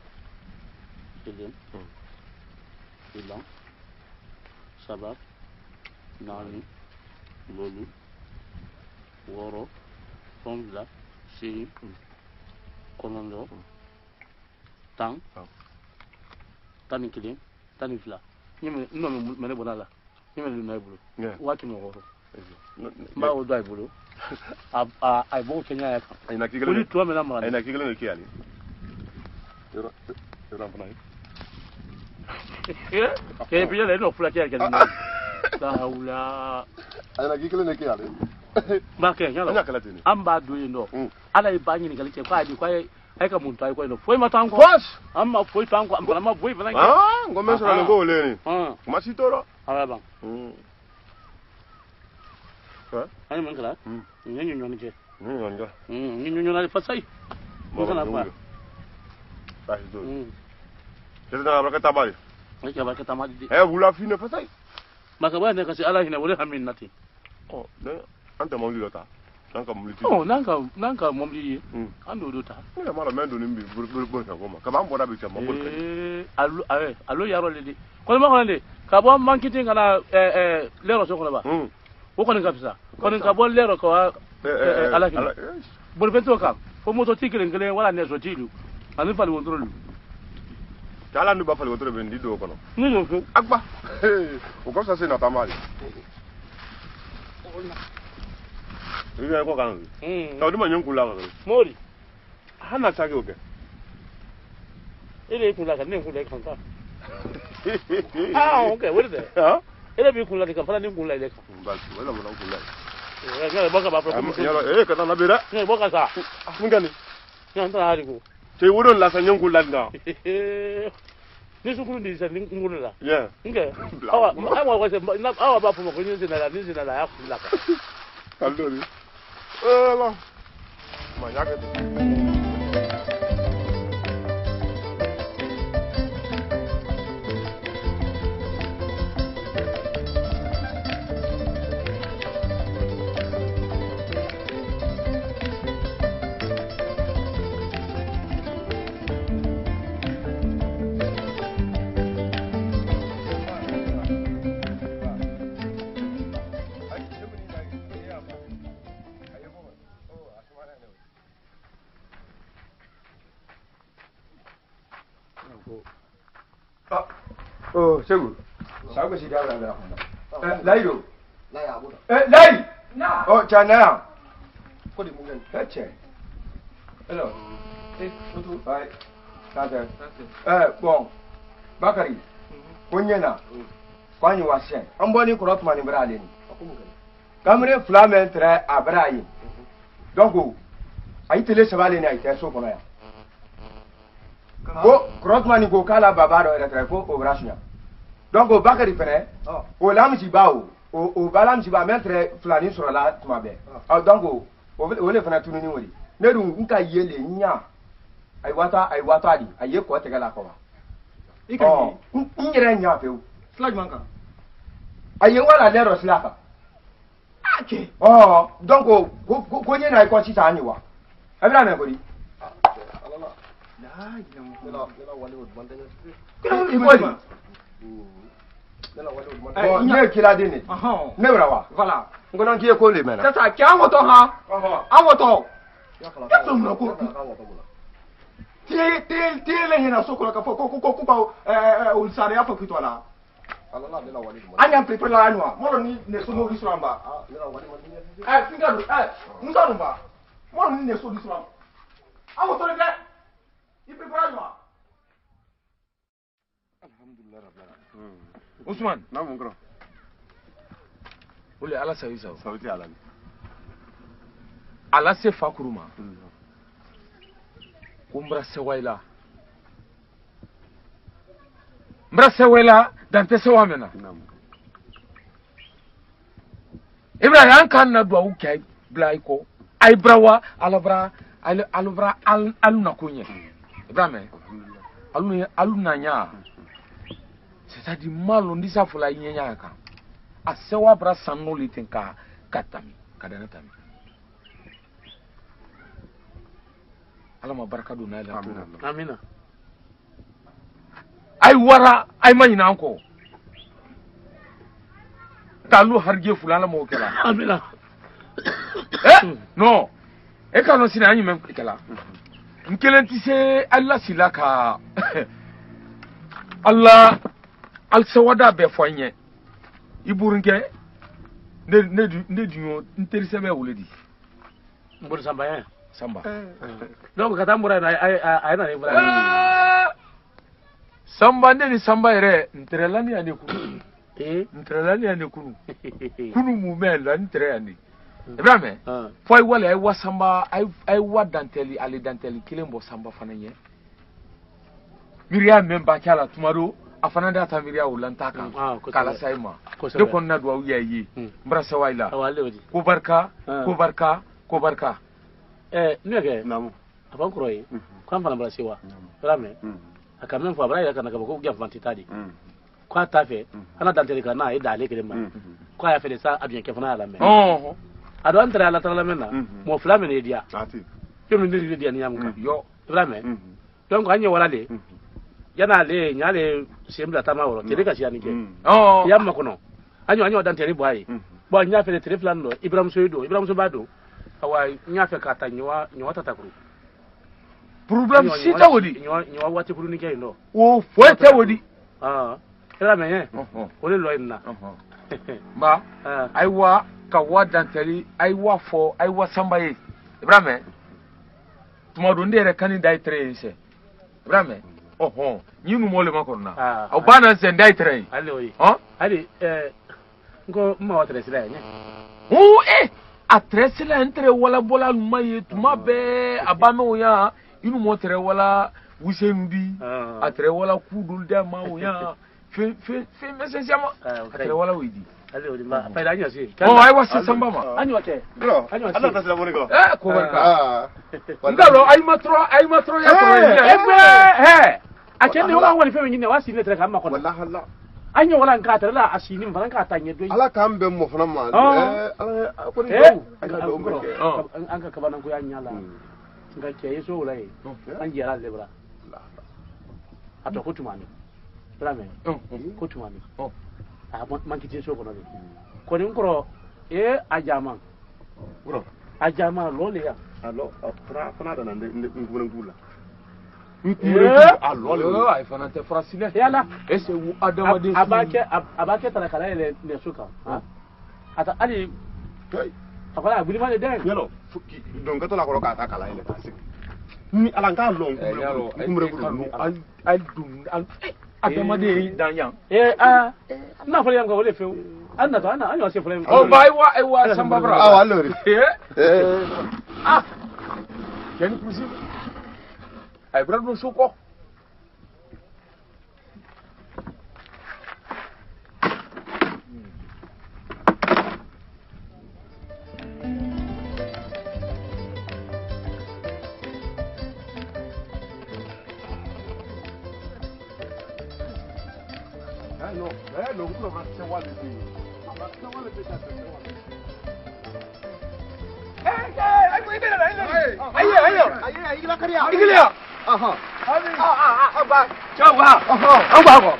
Ilim. Ilang. Sabab. naani lolu woro somla si konondo tan tani kelen tani fila nyime no me ne bonala nyime lu na ibulu watu no woro mba o do ibulu a a ai bo kenya ya kan ina kigele kuli to me na mara ina kigele ne kiali yoro yoro pana eh ke bi le no fula ke ke la haula ina kigele ne kiali ba ke nyalo anya kala tini amba do yi no ala i banyi ni kalike kwa di kwa ai ka muntu ai kwa no foi matango amma foi tango amma ma foi bana ah ngome sura ngo le ni ah masitoro ala bang mm ha ani man kala mm nyenyo nyoni ke nyenyo nga mm nyenyo na fasai mo kana kwa ba hizo mm tena baraka tabari ai ka baraka tamadi eh wula fine fasai maka ba ne kasi ala hina wala hamin nati oh ne anta mawli lota nanka mawli oh nanka nanka mawli mm ando dota ne mara mendo nimbi bur bur bur ka goma kama ambo da bi chama bur eh allo eh allo yaro ledi ko ma ko le ka bo mankiti ngana eh eh lero so ko ba mm ko ko nga bisa ko nga bo lero ko eh ala ki bur bento ka ko moto tikire ngale wala ne so tilu ani fali wondrolu tala ndu ba fali wondrolu be ndi do ko no ni no ko agba o ko sa se na tamali Ibe ko kan. Mm. Taw duma nyon kula kan. Mori. Hana tage oke. Ile kula kan ne kula kan ta. Ah, okay, where there? Ha? Ile bi kula kan fara ni kula ile kan. Ba, wala mo na kula. Eh, ngale boka ba problem. Eh, ka na bira. Ne boka sa. Mun gani. Nyan ta hari ko. Te wodon la sa nyon kula nga. Ni sukuru ndi sa ni ngulu la. Yeah. Nge. Awa, awa ko se na awa ba fu mo ko ni se na la ni se na la ya kula ka. Allora. Eh, la. Ma ya che Oh, segu. Sago si dawo la. Eh, laido. Lai abu. Eh, lai. Na. Oh, chana. Ko di mungen. Eh, che. Hello. Eh, tutu. Bye. Tata. Eh, bon. Bakari. Kunyena. Kwani washen. Amboni kurot mani brale ni. Kamre flamen tre abrayi. Donc, ayi tele sabale ni ayi teso kono ya. Ko krotmani ko kala babado era ko obrashnya donc o bakari fene o lamji bawo o o balamji ba metre flani sur la tumabe ah donc o o le fena tununi wori ne dum nka yele nya ai wata ai wata adi aye ko te gala ko ba ikani nyere nya fe flag manka aye wala le roslaka ake oh donc ko ko nye na ko ci ta anyiwa abira me ko di la ila ila wali od man dañu ko iboli ila wali od man ko ne kila dini ne brawa voilà ngonon ki ko le mena tata kya ngoto ha awoto ya somna ko ti ti ti le hina sokola ka ko ko ko ko ba eh ul sare afa kitwala Allah ila wali od man anya prepare la anwa mo ni ne so mo risuramba ila wali man eh finga do eh musa rumba mo ni ne so risuramba awoto le Ipreparado. Alhamdulillah rabbil alamin. Usman, na mun kro. Ule ala sawi sawi. Sawi ala. Ala se fakuruma. Kumbra sewaila. Mbra sewaila dante sewamena. Ibrahim kan na do ukai blaiko. Ai brawa alabra alubra al aluna kunye. Ibrahim, aluna aluna nya. C'est-à-dire malo ndisa fula nyenya ka. Asewa bra sanno litenka katami, kadana tami. Alama baraka do na la. Amina. Ai wara ai manyina anko. talu harje fulana mo kala amina eh no e ka no sina anyi men kala nkelenti se Allah silaka Allah al sawada be fonye iburunke ne ne ne dunyo interese be wuledi mbur samba ya samba donc kata mbura na ay ay na mbura samba ne ni samba ere ntrelani ane kunu eh ntrelani ane kunu kunu mu mela ntre ane ibrahim foi wala ay wa samba ay ay wa danteli ali danteli kilembo samba fananye miriam memba kala tumaro afana da ta miriam ulantaka kala saima de kon na do yayi mbra sawaila ko barka ko barka ko barka eh nege namu aban kuroyi kan fana bra sewa rame akamen fo bra ya kana ko gyan fanti tadi kwa tafe ana danteli kana e dale kele ma kwa ya fele sa abien ke fana la me oh ado antra la tala mena mo flame ne dia ati yo mi ndi dia ni amka yo rame donc anye wala le yana le nyale sembla tama woro tele ka siani ke oh yamma kono anyo anyo danteli boy bo nya fele tele flan no ibrahim soido ibrahim sobado awa nyafe kata nyowa nyowa tatakuru problem sita wodi nyowa nyowa wati kuru ni kay no o foete wodi ah era menye o le loina ba aiwa ka wadantali aiwa fo aiwa sambaye ibrahim tumodo ndere kani dai trese ibrahim oho nyinu mole makonna au bana se dai tre ale oyi ha ale eh ngo mma wa trese la nye o eh atrese la entre wala bola lumaye tuma be abame oya inu motere wala wisendi atre wala kudul da ma oya fe fe fe mesensama atre wala widi ale odi ma pa danyo si oh ai wasi samba ma anyo te bro anyo Allah tasla boniko eh ko barka ngalo ai matro ai matro ya to eh akende wa wani fe nyine wasi ne tere kama kono wallahi Allah anyo wala nkata la asini mfana nkata nyedo ala kambe mo fana ma eh ala ko ni do anka kabana ko yanyala nga ke yeso wala yi anji ala lebra ato kutumani brame kutumani oh ah man kitin so kono ko ni ngoro e ajama bro ajama lole ya alo fra fana da nan ngula ngula allo le ay fana te frasile yala ese wu adama de abake abake tara kala ile ne suka ata ali akala buli male den yelo donc to la ko ka ta kala ile tasik ni alanka lo ngumre ngumre al al dum al adama de danyan eh ah na fole yam ka wole fe anna to anna anyo se fole oh bai wa ai wa samba bra ah walori eh ah ken kusi ai brado suko no eh no uno va a wale di ma se wale di ta se wale eh eh ai mai bela ai ai ai ai ai ila kariya igiliya aha abi ah ah ah ba ciao ba aha an ba ko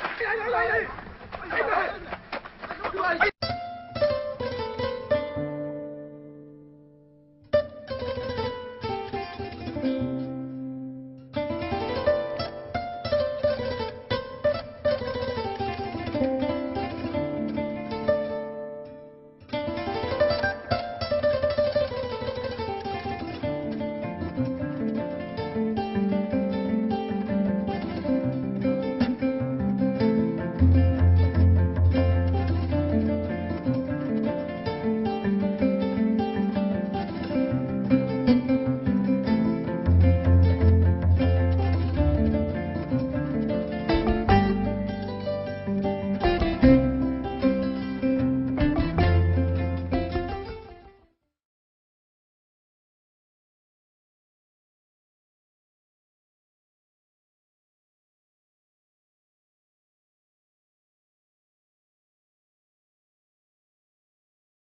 ai ai ai